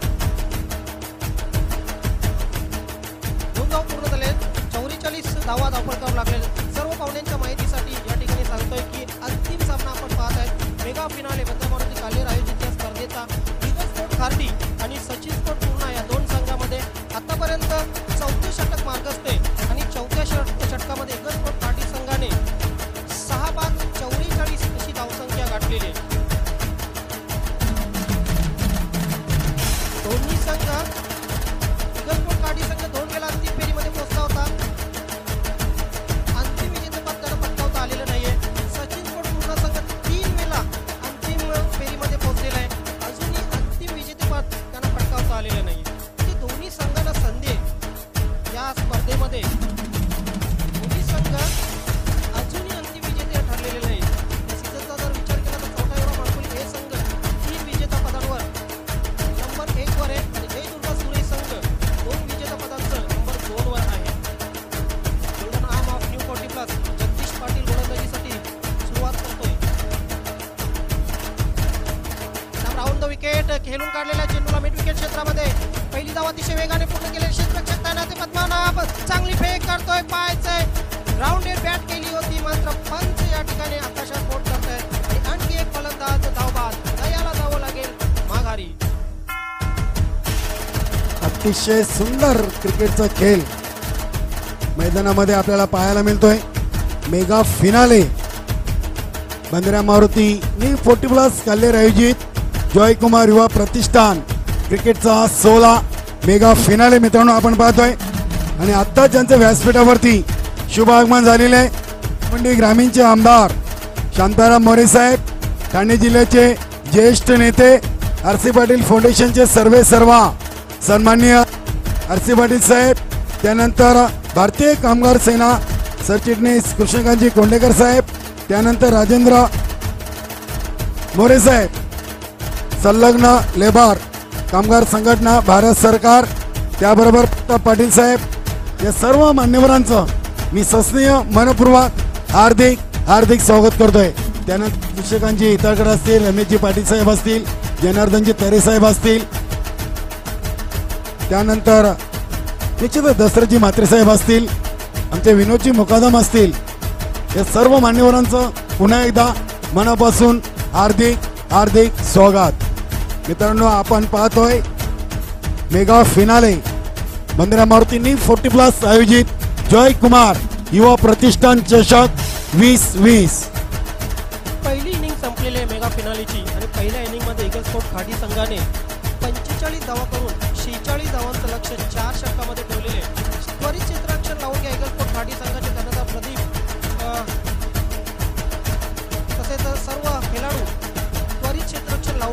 दोन धावा पूर्ण झाले. चौवेचाळीस धावा धावपळकावर लागले. सर्व पाहुण्यांच्या माहितीसाठी या ठिकाणी सांगतोय की अंतिम सामना आपण पाहत आहे. मेगा फिनाले बंदरमारुती कालेर आयोजित या स्पर्धेचा दिग्गज स्पोर्ट खार्डी आणि सचिन स्पोर्ट पूर्णा या दोन संघामध्ये आतापर्यंत चौथे षटक मार्गस्थे आणि चौथ्या षटकामध्ये दिग्गज स्पोर्ट खार्डी संघाने सहा बाद चौवेचाळीस अशी धावसंख्या गाठलेली आहे. दोन्ही संघ दिग्गज स्पोर्ट खार्डी संघ दोन वेळा अंतिम फेरीमध्ये पोहोचला होता. अंतिम विजेतेपद त्याला पटकावता आलेलं नाहीये. सचिन स्पोर्ट पूर्णा संघ तीन वेळा अंतिम फेरीमध्ये पोहोचलेला आहे. अजूनही अंतिम विजेतेपद त्यांना पटकावता आलेलं नाहीये. दोन्ही संघांना संधी या स्पर्धेमध्ये दोन्ही संघ अजूनही अंतिम विजेते ठरलेले नाही. सीझनचा जर विचार केला तर चौथा एवढा मानकुली हे संघ तीन विजेता पदांवर नंबर एक वर आहे आणि जयदुर्गा सुरे संघ दोन विजेता पदांचं नंबर दोन वर आहे. Golden arm of new forty plus Jagdish Patil गोलंदाजीसाठी सुरुवात करतोय. राऊंड द विकेट खेळून काढलेल्या चेंडूला मिड विकेट क्षेत्रामध्ये पहिली धाव अतिशय वेगाने पूर्ण केले. क्षेत्ररक्षक तैनात पद्मनाभ चांगली फेक करतोय. पायचे राऊंडेड बॅट केली होती मात्र पंच या ठिकाणी आकाशात बोट करतायत आणि आणखी एक फलंदाज धावबाद दयाला जावं लागेल माघारी. अतिशय सुंदर क्रिकेटचा खेळ मैदानामध्ये आपल्याला पाहायला मिळतोय. मेगा फिनाले बंदरेमारुती नी फोर्टी प्लस कालेर आयोजित जयकुमार युवा प्रतिष्ठान क्रिकेटचा सोला मेगा फिनाले मित्रांनो आपण पाहतोय. आणि आत्ता ज्यांच्या व्यासपीठावरती शुभ आगमन झालेले आहे भिवंडी ग्रामीणचे आमदार शांताराम मोरे साहेब, ठाणे जिल्ह्याचे ज्येष्ठ नेते आर सी पाटील फाउंडेशनचे सर्वे सर्वा सन्माननीय आर सी पाटील साहेब, त्यानंतर भारतीय कामगार सेना सरचिटणीस कृष्णकांतजी कोंडलेकर साहेब, त्यानंतर राजेंद्र मोरे साहेब, संलग्न लेबर कामगार संघटना भारत सरकार, त्याबरोबर प्रताप पाटील साहेब या सर्व मान्यवरांचं मी सस्नेह मनपूर्वक हार्दिक हार्दिक स्वागत करतोय. त्यानंतर कृष्णकांतजी हिताळकर असतील, रमेशजी पाटील साहेब असतील, जनार्दनजी तरे साहेब असतील, त्यानंतर निश्चितच दशरथजी म्हात्रे साहेब असतील, आमचे विनोदजी मुकादम असतील. या सर्व मान्यवरांचं पुन्हा एकदा मनापासून हार्दिक हार्दिक स्वागत. मित्रांनो आपण पाहतोय मेगा फिनाले बंद्रा मारुतींनी फोर्टी प्लस आयोजित जय कुमार युवा प्रतिष्ठान चषक वीस वीस. पहिली इनिंग संपलेली आहे मेगा फिनालीची आणि पहिल्या इनिंग मध्ये इगल स्पोर्ट खाडी संघाने पंचेचाळीस धावा करून शेहेचाळीस धावांचं लक्ष चार षटकामध्ये ठेवलेले. त्वरित क्षेत्ररक्षण लावून घ्या इगल स्पोर्ट खाडी संघाचे कर्णधार प्रदीप अ, तसेच सर्व खेळाडू त्वरित क्षेत्ररक्षण लावून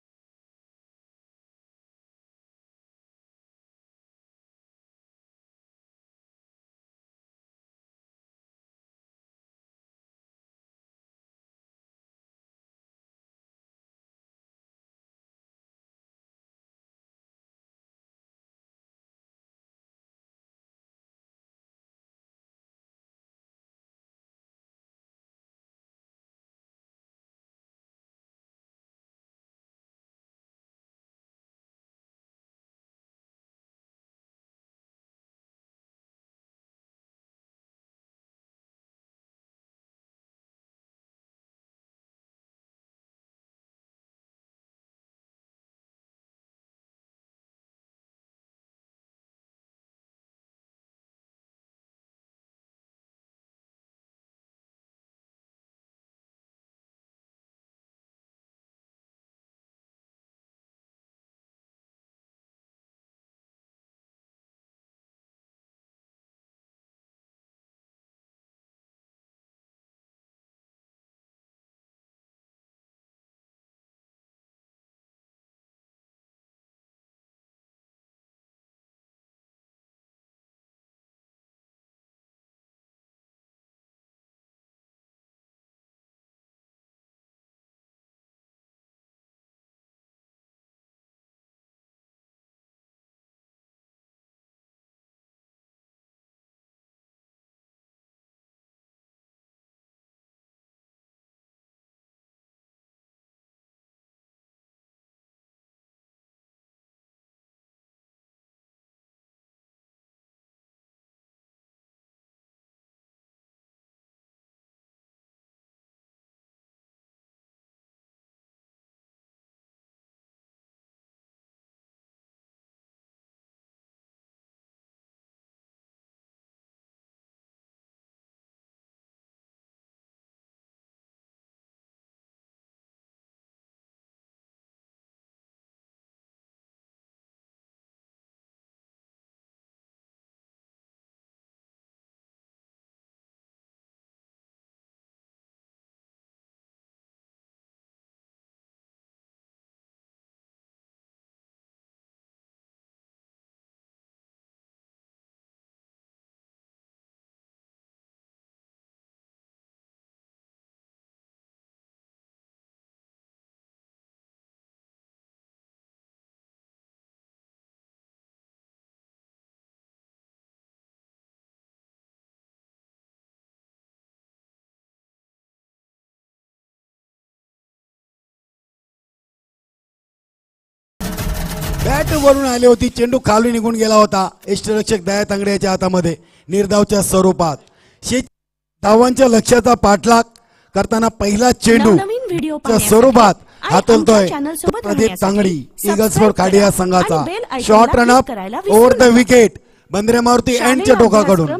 बॅट वरून आली होती, चेंडू खाली निघून गेला होता. यष्टीरक्षक दया तांगडे याच्या हातामध्ये निर्धावच्या स्वरूपात शे धावांच्या लक्ष्याचा पाठलाग करताना पहिला चेंडू स्वरूपात हातलतोय प्रदीप तांगडी. इगल स्पोर्ट खाडी या संघाचा short run up over the wicket Bandra Maruti एंडच्या टोकाकडून.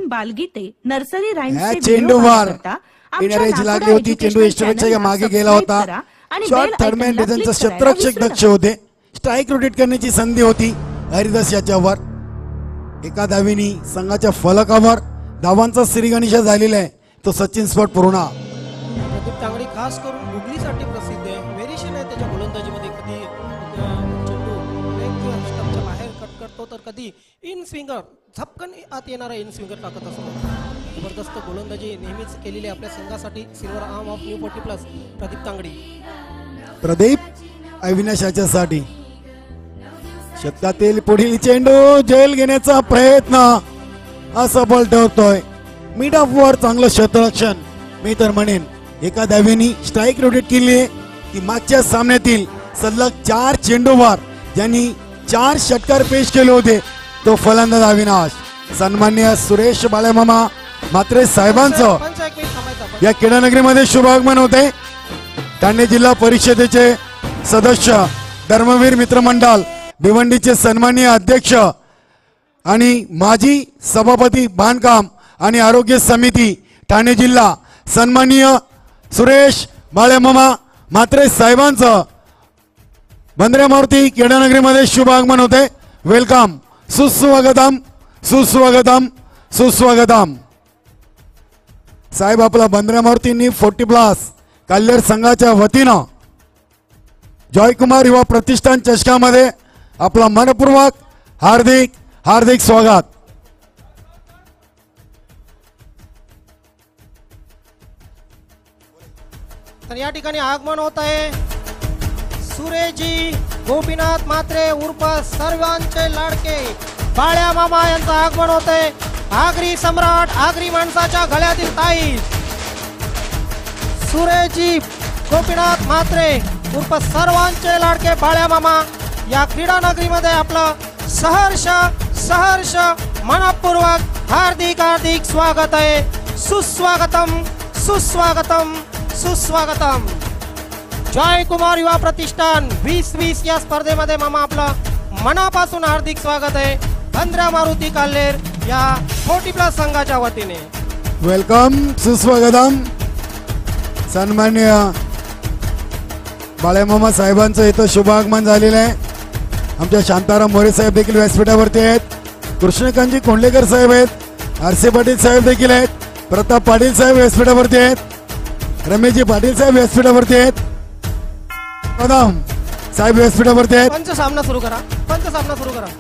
या चेंडूवर इनरेज लागली होती, चेंडू यष्टीरक्षक मागे गेला होता. शॉर्ट थर्डमॅन डिझाईनचा क्षेत्ररक्षक दक्ष होते. स्ट्राईक रोटेट करण्याची संधी होती हरिदास याच्यावर. एका धावीनी संघाच्या फलकावर धावांचा श्रीगणेशा झालेला आहे तो सचिन स्पॉट पूर्ण. प्रदीप तांगडी खास करून गुगलीसाठी प्रसिद्ध आहे. व्हेरिएशन आहे त्याच्या गोलंदाजीमध्ये. कधी चेंडू लेग स्टंपच्या बाहेर कट करतो तर कधी इन स्विंगर झपकन आत येणारा इन स्विंगर टाकत असतो. जबरदस्त गोलंदाजी नेहमीच केलेली आपल्या संघासाठी. Silver arm of new forty plus Pradeep Tangdi. Pradeep Avinash याच्यासाठी शतकातील पुढील चेंडू झेल घेण्याचा प्रयत्न असफल ठरतोय. मिड ऑफ वर चांगलं क्षेत्ररक्षण मी तर म्हणेन. एका धावेनी स्ट्राईक रोटेट केली की मागच्या सामन्यातील सलग चार चेंडूवर ज्यांनी चार षटकार पेश केले होते तो फलंदाज अविनाश. सन्मान्य सुरेश बाळेमामा म्हात्रे साहेबांचं या क्रीडानगरीमध्ये शुभागमन होते. ठाणे जिल्हा परिषदेचे सदस्य धर्मवीर मित्रमंडळ भिवंडीचे सन्माननीय अध्यक्ष आणि माजी सभापती बांधकाम आणि आरोग्य समिती ठाणे जिल्हा सन्माननीय सुरेश बाळेमामा म्हात्रे साहेबांचं बंदरे मारुती क्रीडानगरीमध्ये शुभ आगमन होते. वेलकम, सुस्वागतम सुस्वागतम सुस्वागतम. साहेब आपला बंदरे मारुतींनी फोर्टी प्लस कल्याण संघाच्या वतीनं जॉयकुमार युवा प्रतिष्ठान चषकामध्ये आपला मनपूर्वक हार्दिक हार्दिक स्वागत. तर या ठिकाणी आगमन होत आहे सुरेजी गोपीनाथ म्हात्रे उर्फ सर्वांचे लाडके बाळ्या मामा यांचं आगमन होत आहे. आगरी सम्राट, आगरी माणसाच्या गळ्यातील ताईत सुरेजी गोपीनाथ म्हात्रे उर्फ सर्वांचे लाडके बाळ्या मामा या क्रीडा नगरीमध्ये आपलं सहर्ष सहर्ष मनपूर्वक हार्दिक हार्दिक स्वागत आहे. सुस्वागतम सुस्वागतम सुस्वागतम. जॉयकुमार युवा प्रतिष्ठान वीस वीस या स्पर्धेमध्ये मामा आपलं मनापासून हार्दिक स्वागत आहे. बंदरा मारुती काल्हेर या फोर्टी प्लस संघाच्या वतीने वेलकम, सुस्वागतम. सन्मान्य बाळेमामा साहेबांचं इथं शुभागमन झालेलं आहे. आमच्या शांताराम मोरे साहेब देखील व्यासपीठावरती आहेत. कृष्णकांतजी कोंडलेकर साहेब आहेत. आरसे पाटील साहेब देखील आहेत. प्रताप पाटील साहेब व्यासपीठावरती आहेत. रमेशजी पाटील साहेब व्यासपीठावरती आहेत. कदम साहेब व्यासपीठावरती आहेत. पंच सामना सुरू करा, पंच सामना सुरू करा.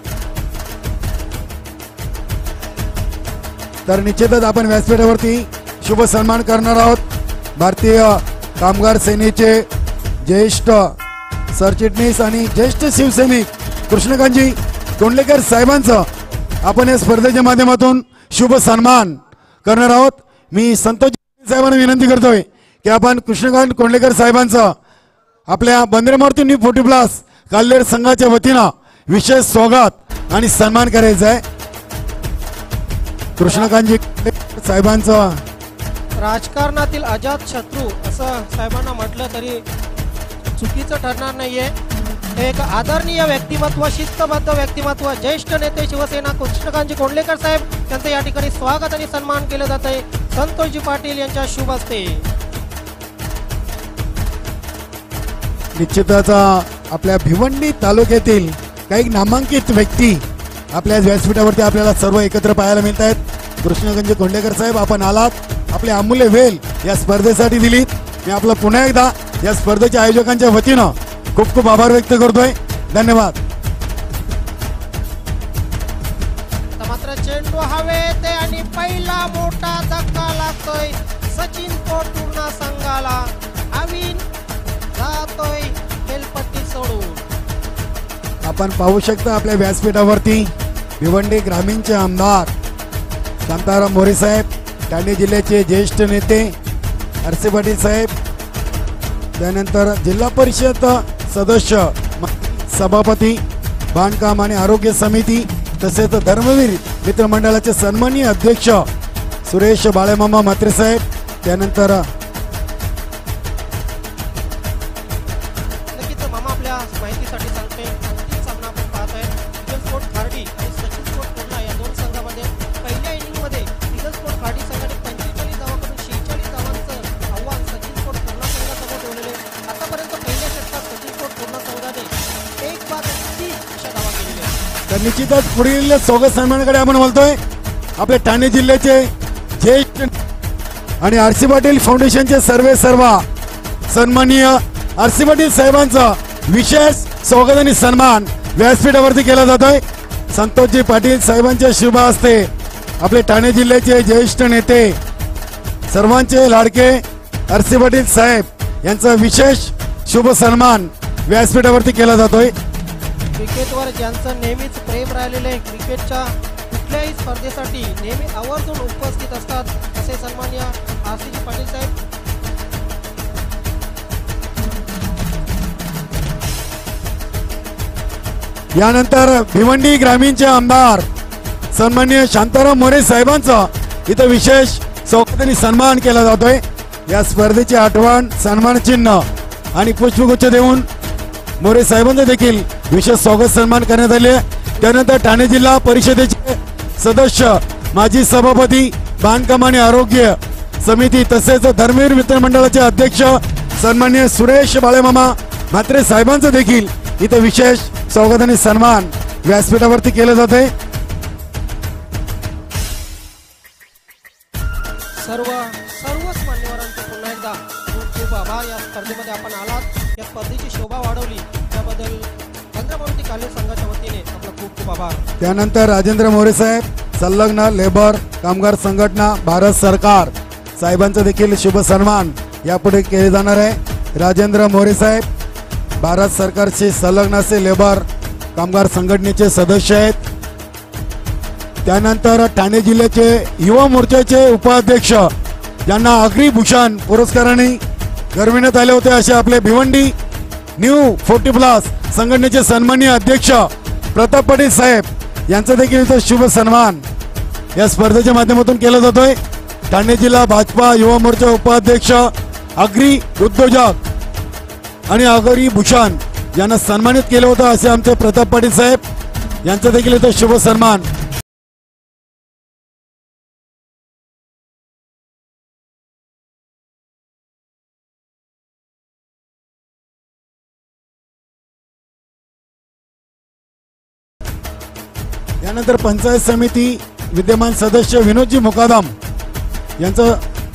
तर निश्चितच आपण व्यासपीठावरती शुभ सन्मान करणार आहोत. भारतीय कामगार सेनेचे ज्येष्ठ सरचिटणीस आणि ज्येष्ठ शिवसैनिक कृष्णकांतजी कोंडलेकर साहेबांचं आपण या स्पर्धेच्या माध्यमातून शुभ सन्मान करणार आहोत. मी संतोष साहेबांना विनंती करतोय की आपण कृष्णकांत कोंडलेकर साहेबांचं आपल्या बंदरे मारुती फोर्टी प्लस काल्हेर संघाच्या वतीनं विशेष स्वागत आणि सन्मान करायचा आहे. कृष्णकांतजी साहेबांचं राजकारणातील अजात शत्रू असं साहेबांना म्हटलं तरी चुकीचं ठरणार नाहीये. एक आदरणीय व्यक्तिमत्व, शिस्तबद्ध व्यक्तिमत्व, ज्येष्ठ नेते शिवसेना कृष्णकांतजी कोंडलेकर साहेब त्यांचं या ठिकाणी स्वागत आणि सन्मान केलं जात आहे संतोषजी पाटील यांच्या शुभ हस्ते. निश्चितच आपल्या भिवंडी तालुक्यातील काही नामांकित व्यक्ती आपल्या व्यासपीठावरती आपल्याला सर्व एकत्र पाहायला मिळत आहेत. कृष्णकांतजी कोंडलेकर साहेब आपण आलात, आपले अमूल्य वेळ या स्पर्धेसाठी दिलीत. मी आपलं पुन्हा एकदा या स्पर्धेच्या आयोजकांच्या वतीनं खूप खूप आभार व्यक्त करतोय. धन्यवाद. मात्र चेंडू हवेत आणि पहिला मोठा धक्का लागतोय सचिन कोट पूर्ण संघाला. अविन जातोय खेळपट्टी सोडून. आपण पाहू शकता आपल्या व्यासपीठावरती भिवंडी ग्रामीणचे आमदार शांताराम मोरे साहेब, ठाणे जिल्ह्याचे ज्येष्ठ नेते आरसे पाटील साहेब, त्यानंतर जिल्हा परिषद सदस्य सभापती बांधकाम आणि आरोग्य समिती तसेच धर्मवीर मित्रमंडळाचे सन्माननीय अध्यक्ष सुरेश बाळेमामा म्हात्रे साहेब, त्यानंतर नक्कीच मामा आपल्या माहितीसाठी सांगते अंतिम सामना आपण पाहत आहे. इगल स्पोर्ट खार्डी आणि सचिन स्पोर्ट पूर्णा या दोन संघामध्ये पहिल्या इनिंगमध्ये इगल स्पोर्ट खार्डी संघाने पंचेचाळीस धावांकडून शेहेचाळीस धावांचं आव्हान सचिन स्पोर्ट पूर्णा संघासमोर ठेवलेले. आतापर्यंत पहिल्या षटकात सचिन स्पोर्ट पूर्णा संघाने एक बाद तीस अशा धावा केलेल्या आहेत. तर निश्चितच पुढील स्वागत सन्मानाकडे आपण बोलतोय. आपले ठाणे जिल्ह्याचे ज्येष्ठ आणि आरसी पाटील फाउंडेशनचे सर्वे सर्वा सन्माननीय आरसी पाटील साहेबांचा विशेष स्वागत आणि सन्मान व्यासपीठावरती केला जातोय. संतोषजी पाटील साहेबांच्या शुभ हस्ते आपले ठाणे जिल्ह्याचे ज्येष्ठ नेते सर्वांचे लाडके आरसी पाटील साहेब यांचा विशेष शुभ सन्मान व्यासपीठावरती केला जातोय. क्रिकेटवर ज्यांचं नेहमीच प्रेम राहिलेले आहे, क्रिकेटच्या कुठल्याही स्पर्धेसाठी नेहमी आवर्जून उपस्थित असतात असे सन्माननीय आरसीजी पाटील साहेब. यानंतर भिवंडी ग्रामीणचे आमदार सन्माननीय शांताराम मोरे साहेबांचा इथं विशेष स्वागत आणि सन्मान केला जातोय. या स्पर्धेची आठवण, सन्मान चिन्ह आणि पुष्पगुच्छ देऊन मोरे साहेबांचा देखील विशेष स्वागत सन्मान करण्यात आले. त्यानंतर ठाणे जिल्हा परिषदेचे सदस्य माजी सभापती बांधकाम आणि आरोग्य समिती तसेच धर्मवीर मित्रमंडळाचे अध्यक्ष सन्माननीय सुरेश बाळेमामा म्हात्रे साहेबांचं देखील इथे विशेष स्वागत आणि सन्मान व्यासपीठावरती केलं जाते. सर्व सर्वच मान्यवरांचे पुन्हा एकदा खूप खूप आभार. या स्पर्धेमध्ये आपण आलात, या स्पर्धेची शोभा वाढवली त्याबद्दल चंद्रमूर्ती काले संघाच्या वतीने आपला खूप खूप आभार. त्यानंतर राजेंद्र मोरे साहेब संलग्न लेबर कामगार संघटना भारत सरकार साहेबांचा देखील शुभ सन्मान यापुढे केले जाणार आहे. राजेंद्र मोरे साहेब भारत सरकारचे संलग्न असे लेबर कामगार संघटनेचे सदस्य आहेत. त्यानंतर ठाणे जिल्ह्याचे युवा मोर्चाचे उपाध्यक्ष ज्यांना अग्रिभूषण पुरस्काराने गौरविण्यात आले होते असे आपले भिवंडी न्यू फोर्टी प्लस संघटनेचे सन्माननीय अध्यक्ष प्रताप पाटील साहेब यांचा देखील इथं शुभ सन्मान या स्पर्धेच्या माध्यमातून केला जातोय. ठाणे जिल्हा भाजपा युवा मोर्चा उपाध्यक्ष अग्री उद्योजक आणि अग्री भूषण यांना सन्मानित केलं होतं असे आमचे प्रताप पाटील साहेब यांचा देखील इथं शुभ सन्मान. यानंतर पंचायत समिती विद्यमान सदस्य विनोदजी मुकादम यांचं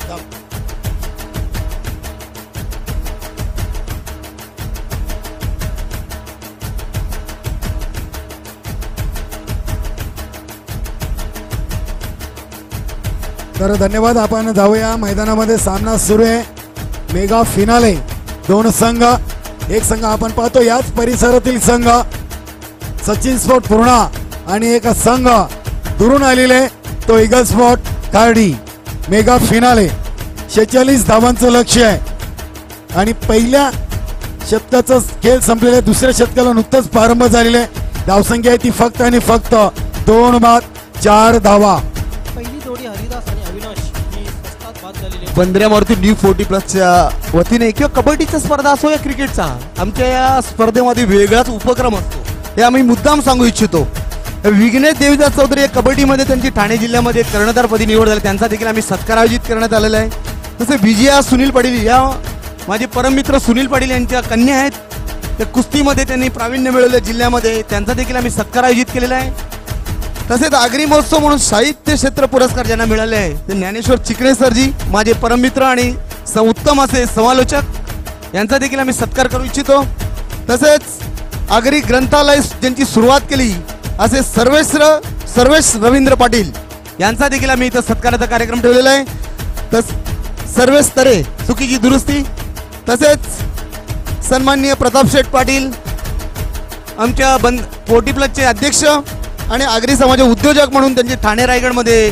तर धन्यवाद. आपण जाऊया मैदानामध्ये. सामना सुरू आहे, मेगा फिनाले. दोन संघ, एक संघ आपण पाहतो याच परिसरातील संघ सचिन स्पोर्ट पूर्णा आणि एक संघ दुरून आलेले तो eagle sport Kardi. Mega finale शेहेचाळीस धावांचं लक्ष आहे आणि पहिल्या शतकाचा खेळ संपलेला, दुसऱ्या शतकाला नुकतंच प्रारंभ झालेले. धावसंख्या आहे ती फक्त आणि फक्त दोन बाद चार धावा. पहिली जोडी हरिदास आणि अविनाश ही स्वस्तात बाद झालेली आहे. बंदऱ्यावरती न्यू फोर्टी प्लसच्या वतीने किंवा कबड्डीचा स्पर्धा असो या क्रिकेटचा, आमच्या या स्पर्धेमध्ये वेगळाच उपक्रम असतो हे आम्ही मुद्दाम सांगू इच्छितो. विघ्नेश देवीदास चौधरी या कबड्डीमध्ये त्यांची ठाणे जिल्ह्यामध्ये कर्णधारपदी निवड झाली, त्यांचा देखील आम्ही सत्कार आयोजित करण्यात आलेला आहे. तसे विजया सुनील पाटील या माझे परममित्र सुनील पाटील यांच्या कन्या आहेत, त्या कुस्तीमध्ये त्यांनी प्रावीण्य मिळवलं जिल्ह्यामध्ये, त्यांचा देखील आम्ही सत्कार आयोजित केलेला आहे. तसेच आगरी महोत्सव म्हणून साहित्य क्षेत्र पुरस्कार ज्यांना मिळाले आहे ते ज्ञानेश्वर चिकणे सरजी माझे परममित्र आणि स उत्तम असे समालोचक, यांचा देखील आम्ही सत्कार करू इच्छितो. तसेच आगरी ग्रंथालय ज्यांची सुरुवात केली असे सर्वेश्वर सर्वेश रवींद्र पाटील यांचा देखील आम्ही इथं सत्काराचा कार्यक्रम ठेवलेला आहे. तस सर्वेश तरे चुकीची दुरुस्ती. तसेच सन्माननीय प्रताप शेठ पाटील आमच्या बंद फोर्टी प्लसचे अध्यक्ष आणि आगरी समाज उद्योजक म्हणून त्यांची ठाणे रायगडमध्ये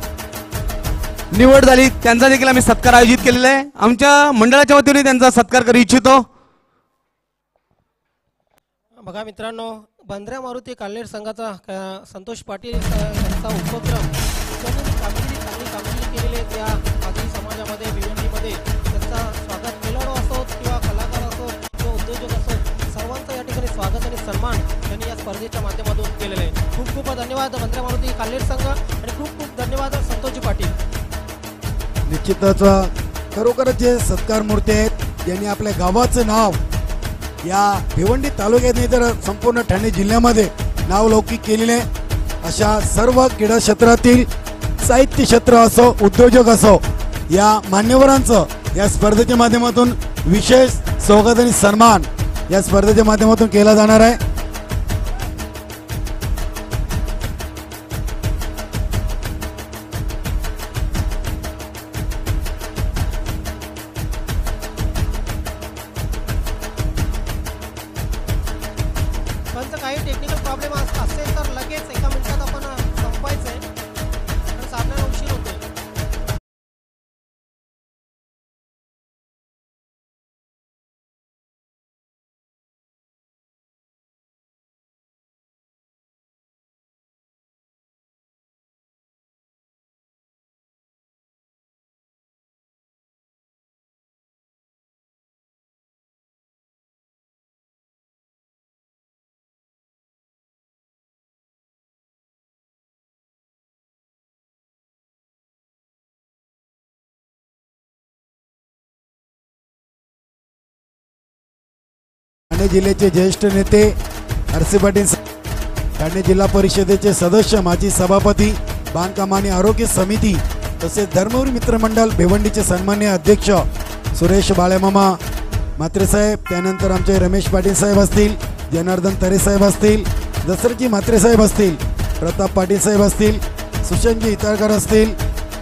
निवड झाली, त्यांचा देखील आम्ही सत्कार आयोजित केलेला आहे. आमच्या मंडळाच्या वतीने त्यांचा सत्कार करू इच्छितो. बघा मित्रांनो, बंद्र्या मारुती काल्हेर संघाचा क- संतोष पाटील अ, यांचा उपक्रम त्यांनी कामगिरी चांगली कामगिरी केलेली आहे त्या आगरी समाजामध्ये भिवंडीमध्ये. त्यांचा स्वागत खेळाडू असो किंवा कलाकार असो किंवा उद्योजक असो, सर्वांचं या ठिकाणी स्वागत आणि सन्मान त्यांनी या स्पर्धेच्या माध्यमातून केलेलं आहे. खूप खूप धन्यवाद बंद्र्या मारुती काल्हेर संघ आणि खूप खूप धन्यवाद संतोषजी पाटील. निश्चितच खरोखरच जे सत्कार मूर्ती आहेत यांनी आपल्या गावाचं नाव या भिवंडी तालुक्यात नाही तर संपूर्ण ठाणे जिल्ह्यामध्ये नाव लौकिक केलेले. अशा सर्व क्रीडा क्षेत्रातील साहित्य क्षेत्र असो उद्योजक असो या मान्यवरांचं या स्पर्धेच्या माध्यमातून विशेष स्वागत आणि सन्मान या स्पर्धेच्या माध्यमातून केला जाणार आहे. पण काही टेक्निकल प्रॉब्लेम असेल तर लगेच एका मिनिटात आपण संपवायचं आहे. सामन्याला उशीर होतोय. ठाणे जिल्ह्याचे ज्येष्ठ नेते आरसी पाटील, ठाणे जिल्हा परिषदेचे सदस्य, माजी सभापती, बांधकाम आणि आरोग्य समिती तसेच धर्मवीर मित्रमंडळ भिवंडीचे सन्मान्य अध्यक्ष सुरेश बाळेमामा म्हात्रे साहेब, त्यानंतर आमचे रमेश पाटील साहेब असतील, जनार्दन तरे साहेब असतील, दसरजी म्हात्रे साहेब असतील, प्रताप पाटील साहेब असतील, सुशांतजी इतारकर असतील,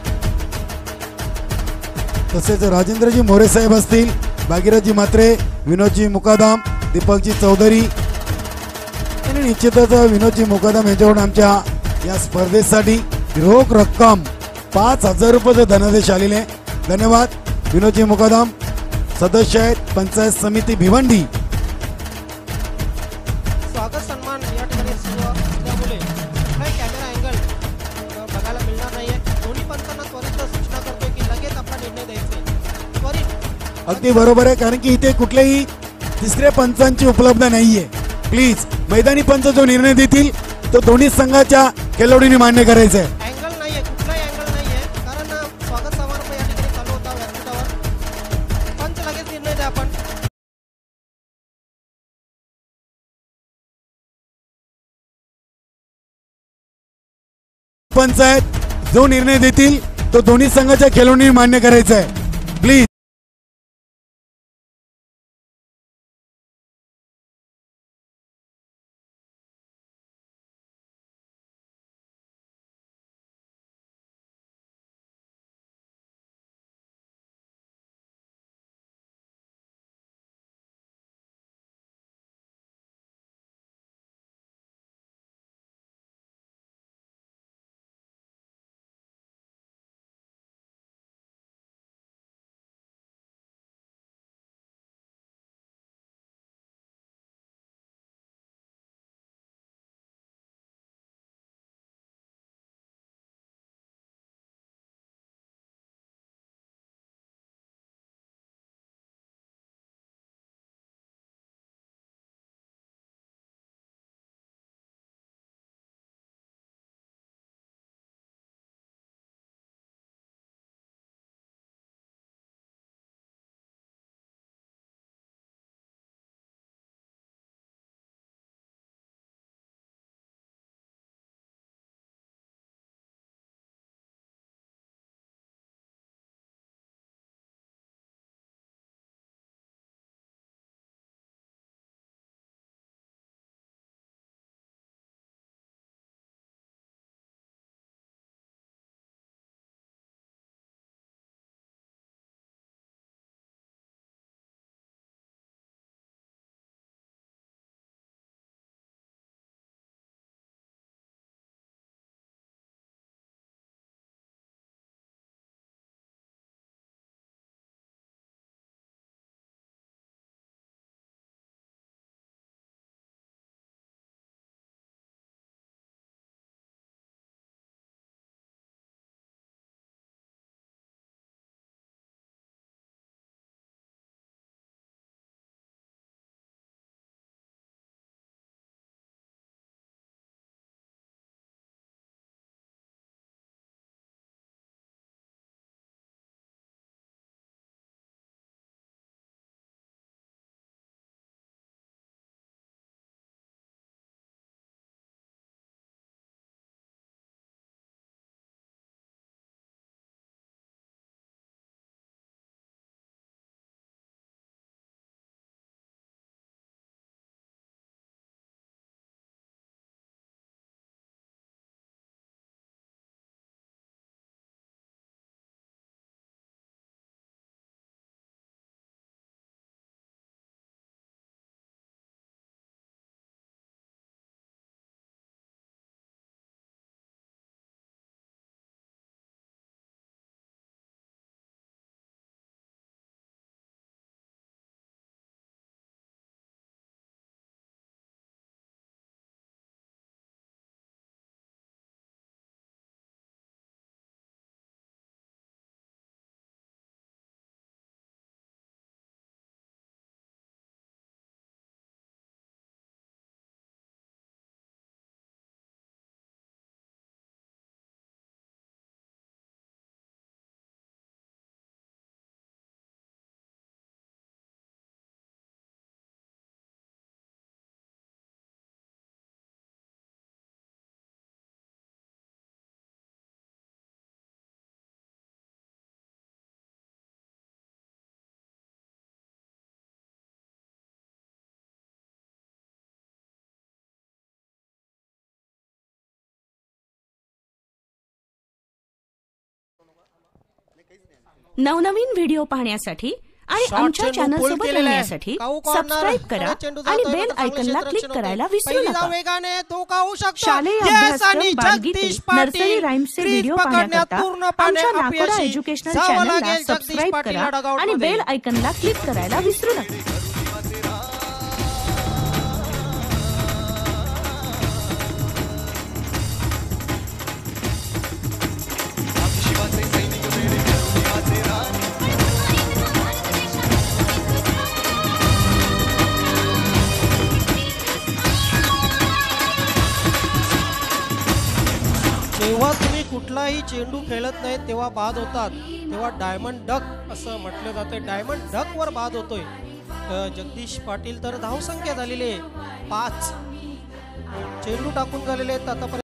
तसेच राजेंद्रजी मोरे साहेब असतील, भागीरथजी म्हात्रे, विनोदजी मुकादाम, दीपकजी चौधरी आणि निश्चितच विनोदजी मुकादम यांच्याकडून आमच्या या स्पर्धेसाठी रोख रक्कम पाच हजार रुपये धनादेश आलेले. धन्यवाद. विनोदजी मुकादम सदस्य आहेत पंचायत समिती भिवंडी. स्वागत सन्मान या ठिकाणी सुरू असल्यामुळे कुठलाही कॅमेरा अँगल बघायला मिळणार नाहीये. दोन्ही पंचांना त्वरित सूचना करतोय की लगेच आपला निर्णय द्यायचा त्वरित. अगदी बरोबर आहे, कारण की इथे कुठल्याही तिसऱ्या पंचांची उपलब्ध नाहीये. प्लीज मैदानी पंच जो निर्णय देतील तो दोन्ही संघाच्या खेळाडूंनी मान्य करायचा आहे. अँगल नाहीये, कुठलाही अँगल नाहीये, कारण स्वागत समारंभ या ठिकाणी चालू होता व्यासपीठावर. पंच लगेच निर्णय द्या आपण. पंचायत जो निर्णय देतील तो दोन्ही संघाच्या खेळाडूंनी मान्य करायचा आहे. प्लीज. नवनवीन व्हिडिओ पाहण्यासाठी आणि शॉट आमच्या चेंडू चॅनल पुल सोबत केलेला आहे. राहण्यासाठी काऊ कॉर्नर. सबस्क्राईब करा पुढे चेंडू आणि जातोय, बेल तर चांगले आयकॉनला क्षेत्ररक्षण क्लिक होते. करायला विसरू पहिली धाव नका. वेगाने धोका होऊ शकतो. शालेय Yes, अभ्यासक्रम, आणि बालगीते, जगदीश पाटील नर्सरी राईम्सचे क्रीज व्हिडिओ पकडण्यात पाहण्याकरता पूर्णपणे आमच्या नाकोडा अपयशी. एज्युकेशनल जावं चॅनलला लागेल जगदीश सबस्क्राईब पाटीलला करा dugout आणि मध्ये. बेल आयकॉनला क्लिक करायला विसरू नका. जेव्हा तुम्ही कुठलाही चेंडू खेळत नाही तेव्हा बाद होतात, तेव्हा डायमंड डक असं म्हटलं जातं. डायमंड डक वर बाद होतोय. अ, जगदीश पाटील तर धावसंख्या झालेली आहे पाच. चेंडू टाकून झालेले आहेत आतापर्यंत.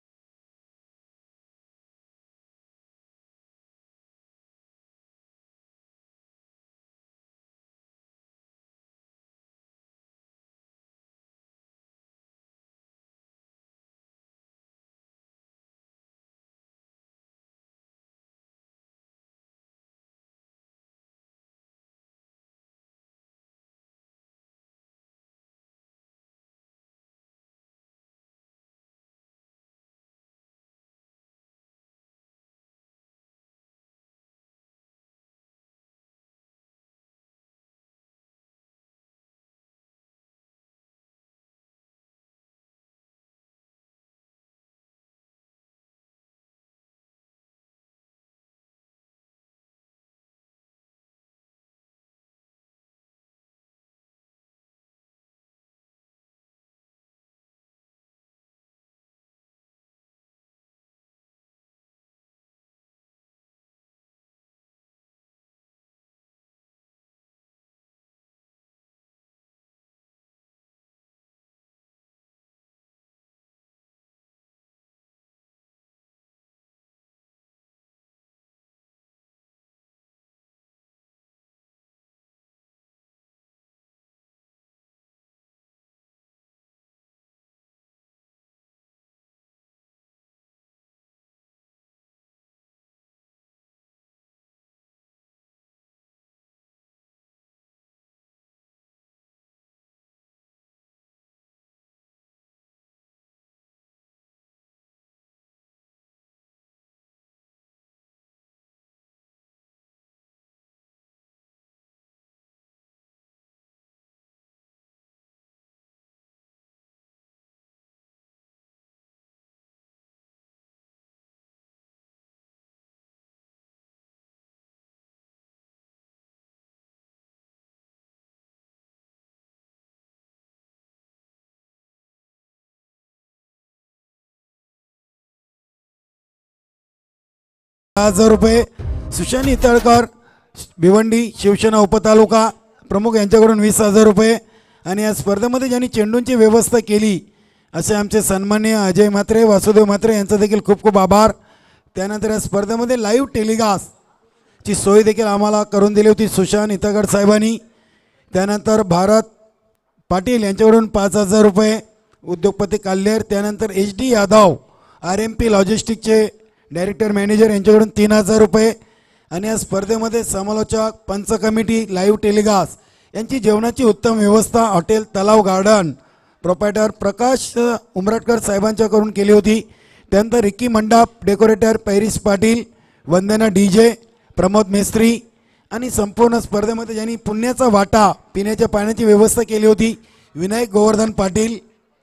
हजार रुपये सुशांत इतळकर भिवंडी शिवसेना उपतालुका प्रमुख यांच्याकडून वीस हजार रुपये. आणि या स्पर्धेमध्ये ज्यांनी चेंडूंची व्यवस्था केली असे आमचे सन्माननीय अजय म्हात्रे वासुदेव म्हात्रे यांचा देखील खूप खूप आभार. त्यानंतर या स्पर्धेमध्ये लाईव्ह टेलिकास्टची सोय देखील आम्हाला करून दिली होती सुशांत इतळकर साहेबांनी. त्यानंतर भारत पाटील यांच्याकडून पाच हजार रुपये उद्योगपती काल्हेर. त्यानंतर H D Yadav R M P लॉजिस्टिकचे डायरेक्टर मॅनेजर यांच्याकडून तीन हजार रुपये. आणि या स्पर्धेमध्ये समालोचक पंच कमिटी लाईव्ह टेलिकास्ट यांची जेवणाची उत्तम व्यवस्था हॉटेल तलाव गार्डन प्रोपायटर प्रकाश उमराटकर साहेबांच्याकडून केली होती. त्यानंतर Ricky mandap decorator Paris Patil Vandana D J Pramod Mestri. आणि संपूर्ण स्पर्धेमध्ये ज्यांनी पुण्याचा वाटा पिण्याच्या पाण्याची व्यवस्था केली होती विनायक गोवर्धन पाटील.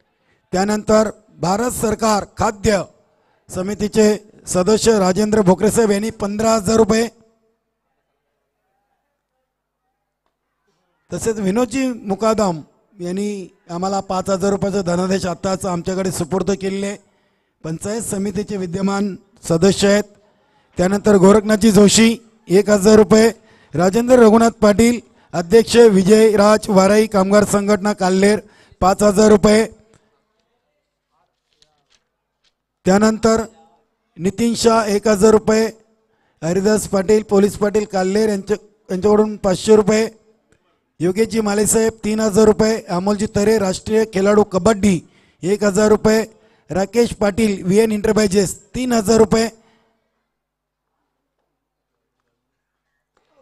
त्यानंतर भारत सरकार खाद्य समितीचे सदस्य राजेंद्र भोकरे साहेब यांनी पंधरा हजार रुपये. तसेच विनोदजी मुकादम यांनी आम्हाला पाच हजार रुपयाचा धनादेश आत्ताच आमच्याकडे सुपूर्द केलेले पंचायत समितीचे विद्यमान सदस्य आहेत. त्यानंतर गोरखनाथजी जोशी एक हजार रुपये. राजेंद्र रघुनाथ पाटील अध्यक्ष विजयराज वाराई कामगार संघटना काल्हेर पाच हजार रुपये. त्यानंतर नितीन शाह एक हजार रुपये. हरिदास पाटील पोलीस पाटील काल्हेर यांच्या यांच्याकडून पाचशे रुपये. योगेशजी मालेसाहेब तीन हजार रुपये. अमोलजी तरे राष्ट्रीय खेळाडू कबड्डी एक हजार रुपये. Rakesh Patil V N enterprises तीन हजार रुपये.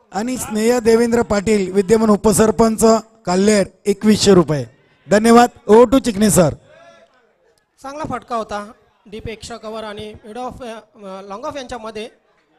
आणि स्नेहा देवेंद्र पाटील विद्यमान उपसरपंच काल्हेर एकवीसशे रुपये. धन्यवाद. Over to Chikane sir. चांगला फटका होता डीप एक्स्ट्रा कव्हर आणि मिड ऑफ लॉंग ऑफ यांच्यामध्ये.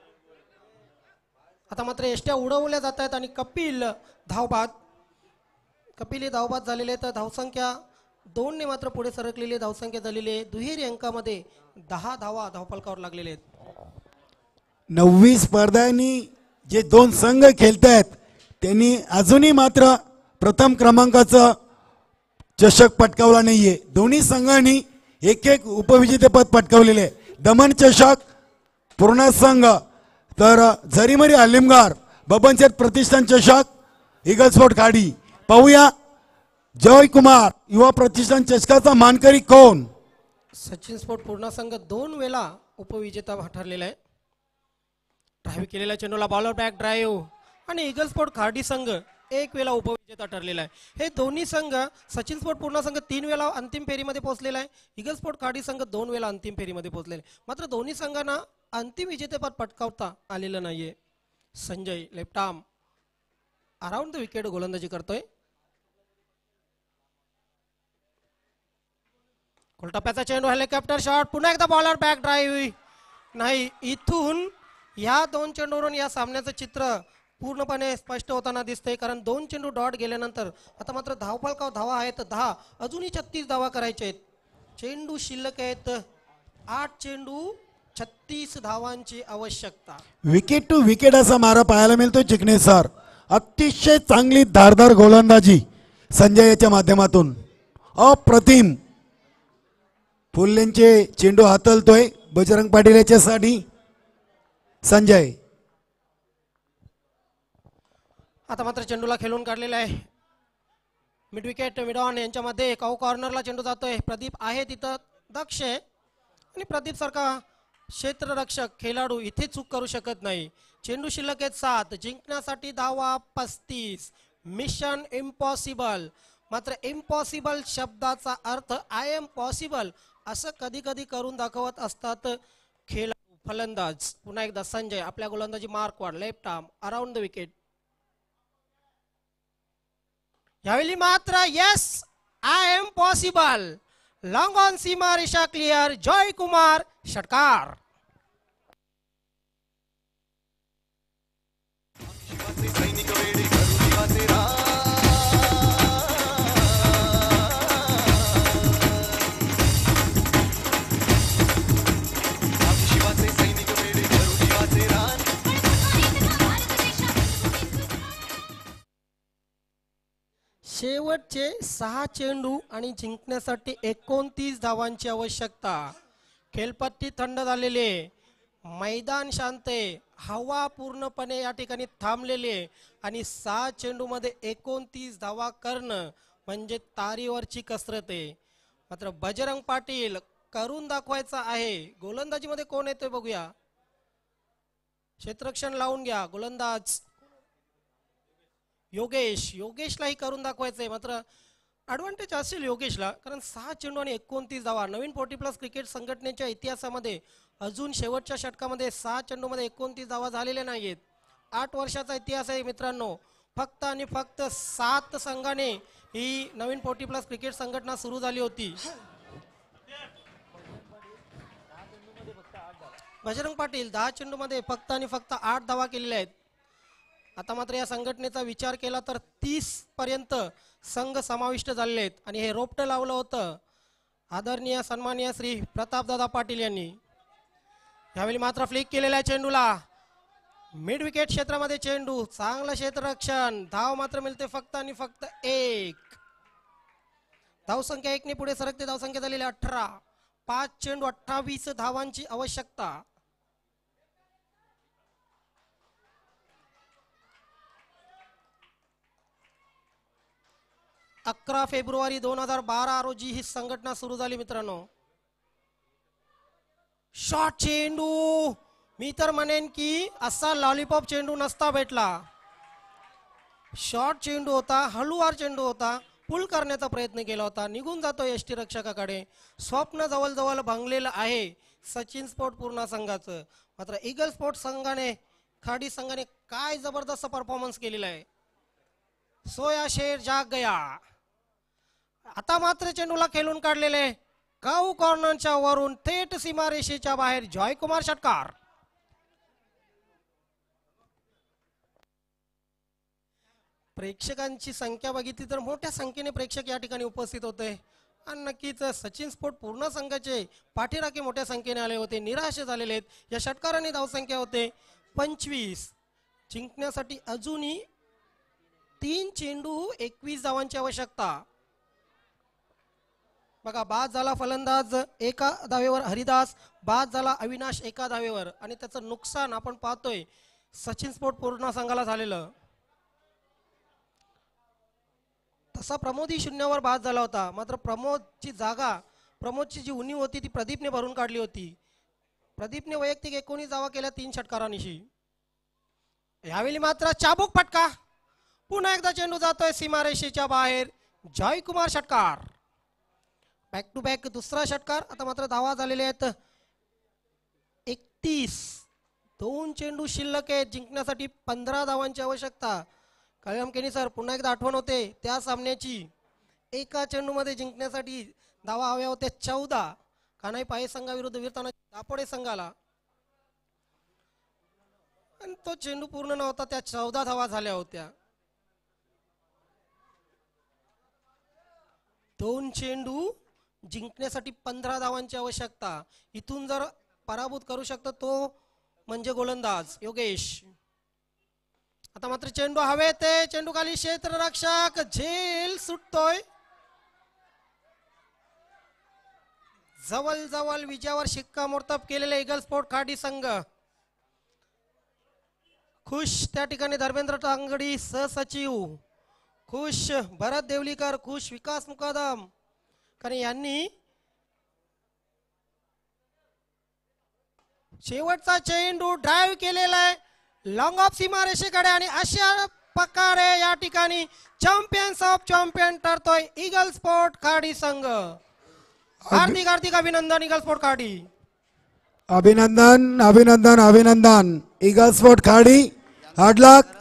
आता मात्र एष्ट्या उडवल्या जात आहेत आणि कपिल धावबाद कपिल हे धावबाद झालेले तर धावसंख्या दोनने मात्र पुढे सरकलेली धावसंख्या झालेली आहे. दुहेरी अंकामध्ये दहा धावा धावफलकावर लागलेले आहेत. नववी स्पर्धांनी जे दोन संघ खेळतायत त्यांनी अजूनही मात्र प्रथम क्रमांकाचं चषक पटकावला नाहीये. दोन्ही संघांनी एक एक उपविजेतेपद पटकावलेले. दमन चषक पूर्ण संघ तर झरीमरी आलिमगार बबनशेठ प्रतिष्ठान चषक ईगल स्पोर्ट खाडी. पाहूया जय कुमार युवा प्रतिष्ठान चषकाचा मानकरी कोण. सचिन स्पोर्ट पूर्ण संघ दोन वेळा उपविजेता ठरलेला आहे. ड्राईव्ह केलेला चेंडूला बॉलर बॅक ड्राईव्ह आणि ईगल स्पोर्ट खाडी संघ एक वेळा उपविजेता ठरलेला आहे. हे दोन्ही संघ सचिन स्पोर्ट पूर्ण संघ तीन वेळा अंतिम फेरीमध्ये पोहोचलेला आहे. ईगल स्पोर्ट खाडी संघ दोन वेळा अंतिम फेरीमध्ये पोहोचलेला आहे. मात्र दोन्ही संघांना अंतिम विजेतेपद पटकावता आलेलं नाहीये. Sanjay left arm around the wicket गोलंदाजी करतोय. कोलटप्प्याचा चेंडू हेलिकॉप्टर शॉट पुन्हा एकदा बॉलर बॅक ड्राईव्ह नाही. इथून या दोन चेंडूवरून या सामन्याचं चित्र पूर्णपणे स्पष्ट होताना दिसतंय. कारण दोन चेंडू डॉट गेल्यानंतर आता मात्र धावफलकावर धावा आहेत दहा. अजूनही छत्तीस धावा करायच्या आहेत. चेंडू शिल्लक आहेत आठ चेंडू छत्तीस धावांची आवश्यकता. विकेट टू विकेट असा मारा पाहायला मिळतो चिकणे सर. अतिशय चांगली धारदार गोलंदाजी संजय याच्या माध्यमातून अप्रतिम. फुल्लेंचे चेंडू हातलतोय बजरंग पाटील याच्यासाठी. संजय आता मात्र चेंडूला खेळून काढलेला आहे. मिड विकेट मिड ऑन यांच्यामध्ये काऊ कॉर्नरला चेंडू जातोय. प्रदीप आहे तिथं दक्ष आहे आणि प्रदीप सारखा क्षेत्ररक्षक खेळाडू इथे चूक करू शकत नाही. चेंडू शिल्लक आहेत सात. जिंकण्यासाठी धावा पस्तीस. Mission impossible. मात्र इम्पॉसिबल शब्दाचा अर्थ आय एम पॉसिबल असं कधी कधी करून दाखवत असतात खेळाडू फलंदाज. पुन्हा एकदा संजय आपल्या गोलंदाजी मार्क वर left arm around the wicket. यावेळी मात्र yes I M possible. Long on सीमा रेषा क्लिअर. जय कुमार षटकार. शेवटचे सहा चेंडू आणि जिंकण्यासाठी एकोणतीस धावांची आवश्यकता. खेळपट्टी थंड झालेली आहे. मैदान शांत आहे. हवा पूर्णपणे या ठिकाणी थांबलेली आहे आणि सहा चेंडूमध्ये एकोणतीस धावा करणं म्हणजे तारीवरची कसरत आहे. मात्र बजरंग पाटील करून दाखवायचा आहे. गोलंदाजीमध्ये कोण येतोय बघूया. क्षेत्ररक्षण लावून घ्या. गोलंदाज योगेश. योगेशलाही करून दाखवायचंय. मात्र ॲडव्हान्टेज असेल योगेशला कारण सहा चेंडू आणि एकोणतीस धावा. नवीन फोर्टी प्लस क्रिकेट संघटनेच्या इतिहासामध्ये अजून शेवटच्या षटकामध्ये सहा चेंडूमध्ये एकोणतीस धावा झालेल्या नाहीत. आठ वर्षाचा इतिहास आहे मित्रांनो. फक्त आणि फक्त सात संघाने ही नवीन फोर्टी प्लस क्रिकेट संघटना सुरू झाली होती. बजरंग पाटील दहा चेंडूमध्ये फक्त आणि फक्त आठ धावा केलेल्या आहेत. आता मात्र या संघटनेचा विचार केला तर तीस पर्यंत संघ समाविष्ट झालेले आहेत आणि हे रोपटं लावलं होतं आदरणीय सन्माननीय श्री प्रतापदादा पाटील यांनी. यावेळी मात्र फ्लिक केलेल्या चेंडूला मिड विकेट क्षेत्रामध्ये चेंडू. चांगलं क्षेत्ररक्षण. धाव मात्र मिळते फक्त आणि फक्त एक. धावसंख्या एकने पुढे सरकते. धावसंख्या झालेली अठरा. पाच चेंडू अठ्ठावीस धावांची आवश्यकता. अकरा फेब्रुवारी दोन हजार बारा रोजी ही संघटना सुरू झाली मित्रांनो. शॉर्ट चेंडू. मी तर म्हणेन की असा लॉलीपॉप चेंडू नसता भेटला. शॉर्ट चेंडू होता. हळूवार चेंडू होता. पुल करण्याचा प्रयत्न केला होता. निघून जातो यष्टी रक्षकाकडे. स्वप्न जवळजवळ भंगलेलं आहे सचिन स्पोर्ट पूर्ण संघाचं. मात्र ईगल स्पोर्ट संघाने खाडी संघाने काय जबरदस्त परफॉर्मन्स केलेला आहे. सोया शेर जाग गया. आता मात्र चेंडूला खेळून काढलेले काऊ कॉर्नरच्या वरून थेट सीमारेषेच्या बाहेर जयकुमार षटकार. प्रेक्षकांची संख्या बघितली तर मोठ्या संख्येने प्रेक्षक या ठिकाणी उपस्थित होते आणि नक्कीच सचिन स्पोर्ट पूर्ण संघाचे पाठीराखे मोठ्या संख्येने आले होते. निराश झालेले आहेत. या षटकाराने धावसंख्या होते पंचवीस. जिंकण्यासाठी अजूनही तीन चेंडू एकवीस धावांची आवश्यकता. बघा बाद झाला फलंदाज एका धावेवर हरिदास, बाद झाला अविनाश एका धावेवर आणि त्याचं नुकसान आपण पाहतोय सचिन स्पोर्ट पूर्ण संघाला झालेलं. तसा प्रमोदही शून्यावर बाद झाला होता. मात्र प्रमोदची जागा प्रमोदची जी उणीव होती ती प्रदीपने भरून काढली होती. प्रदीपने वैयक्तिक एकोणीस धावा केल्या तीन षटकारांनिशी. यावेळी मात्र चाबूक फटका. पुन्हा एकदा चेंडू जातोय सीमारेषेच्या बाहेर जयकुमार षटकार. बॅक टू बॅक दुसरा षटकार. आता मात्र धावा झालेले आहेत एकतीस. दोन चेंडू शिल्लक आहेत. जिंकण्यासाठी पंधरा धावांची आवश्यकता. कल्याण केनी सर पुन्हा एकदा आठवण होते त्या सामन्याची. एका चेंडूमध्ये जिंकण्यासाठी धावा हव्या होत्या चौदा. कानाई पाये संघाविरुद्ध वीरताना दापोडे संघाला आणि तो चेंडू पूर्ण नव्हता. त्या चौदा धावा झाल्या होत्या. दोन चेंडू जिंकण्यासाठी पंधरा धावांची आवश्यकता. इथून जर पराभूत करू शकतो तो म्हणजे गोलंदाज योगेश. आता मात्र चेंडू हवे ते चेंडू खाली क्षेत्ररक्षक झेल सुटतोय. जवळ जवळ विजयावर शिक्कामोर्तब केलेले ईगल स्पोर्ट खाडी संघ खुश. त्या ठिकाणी धर्मेंद्र टांगडी सहसचिव खुश, भरत देवलीकर खुश, विकास मुकादम कारण यांनी शेवटचा चेंडू ड्राईव्ह केलेला आहे लॉंग ऑफ सीमारेषेकडे आणि अशा प्रकारे या ठिकाणी चॅम्पियन्स ऑफ चॅम्पियन ठरतोय ईगल स्पोर्ट खाडी संघ. हार्दिक हार्दिक अभिनंदन ईगल स्पोर्ट खाडी. अभिनंदन अभिनंदन अभिनंदन ईगल स्पोर्ट खाडी. हार्ड लक.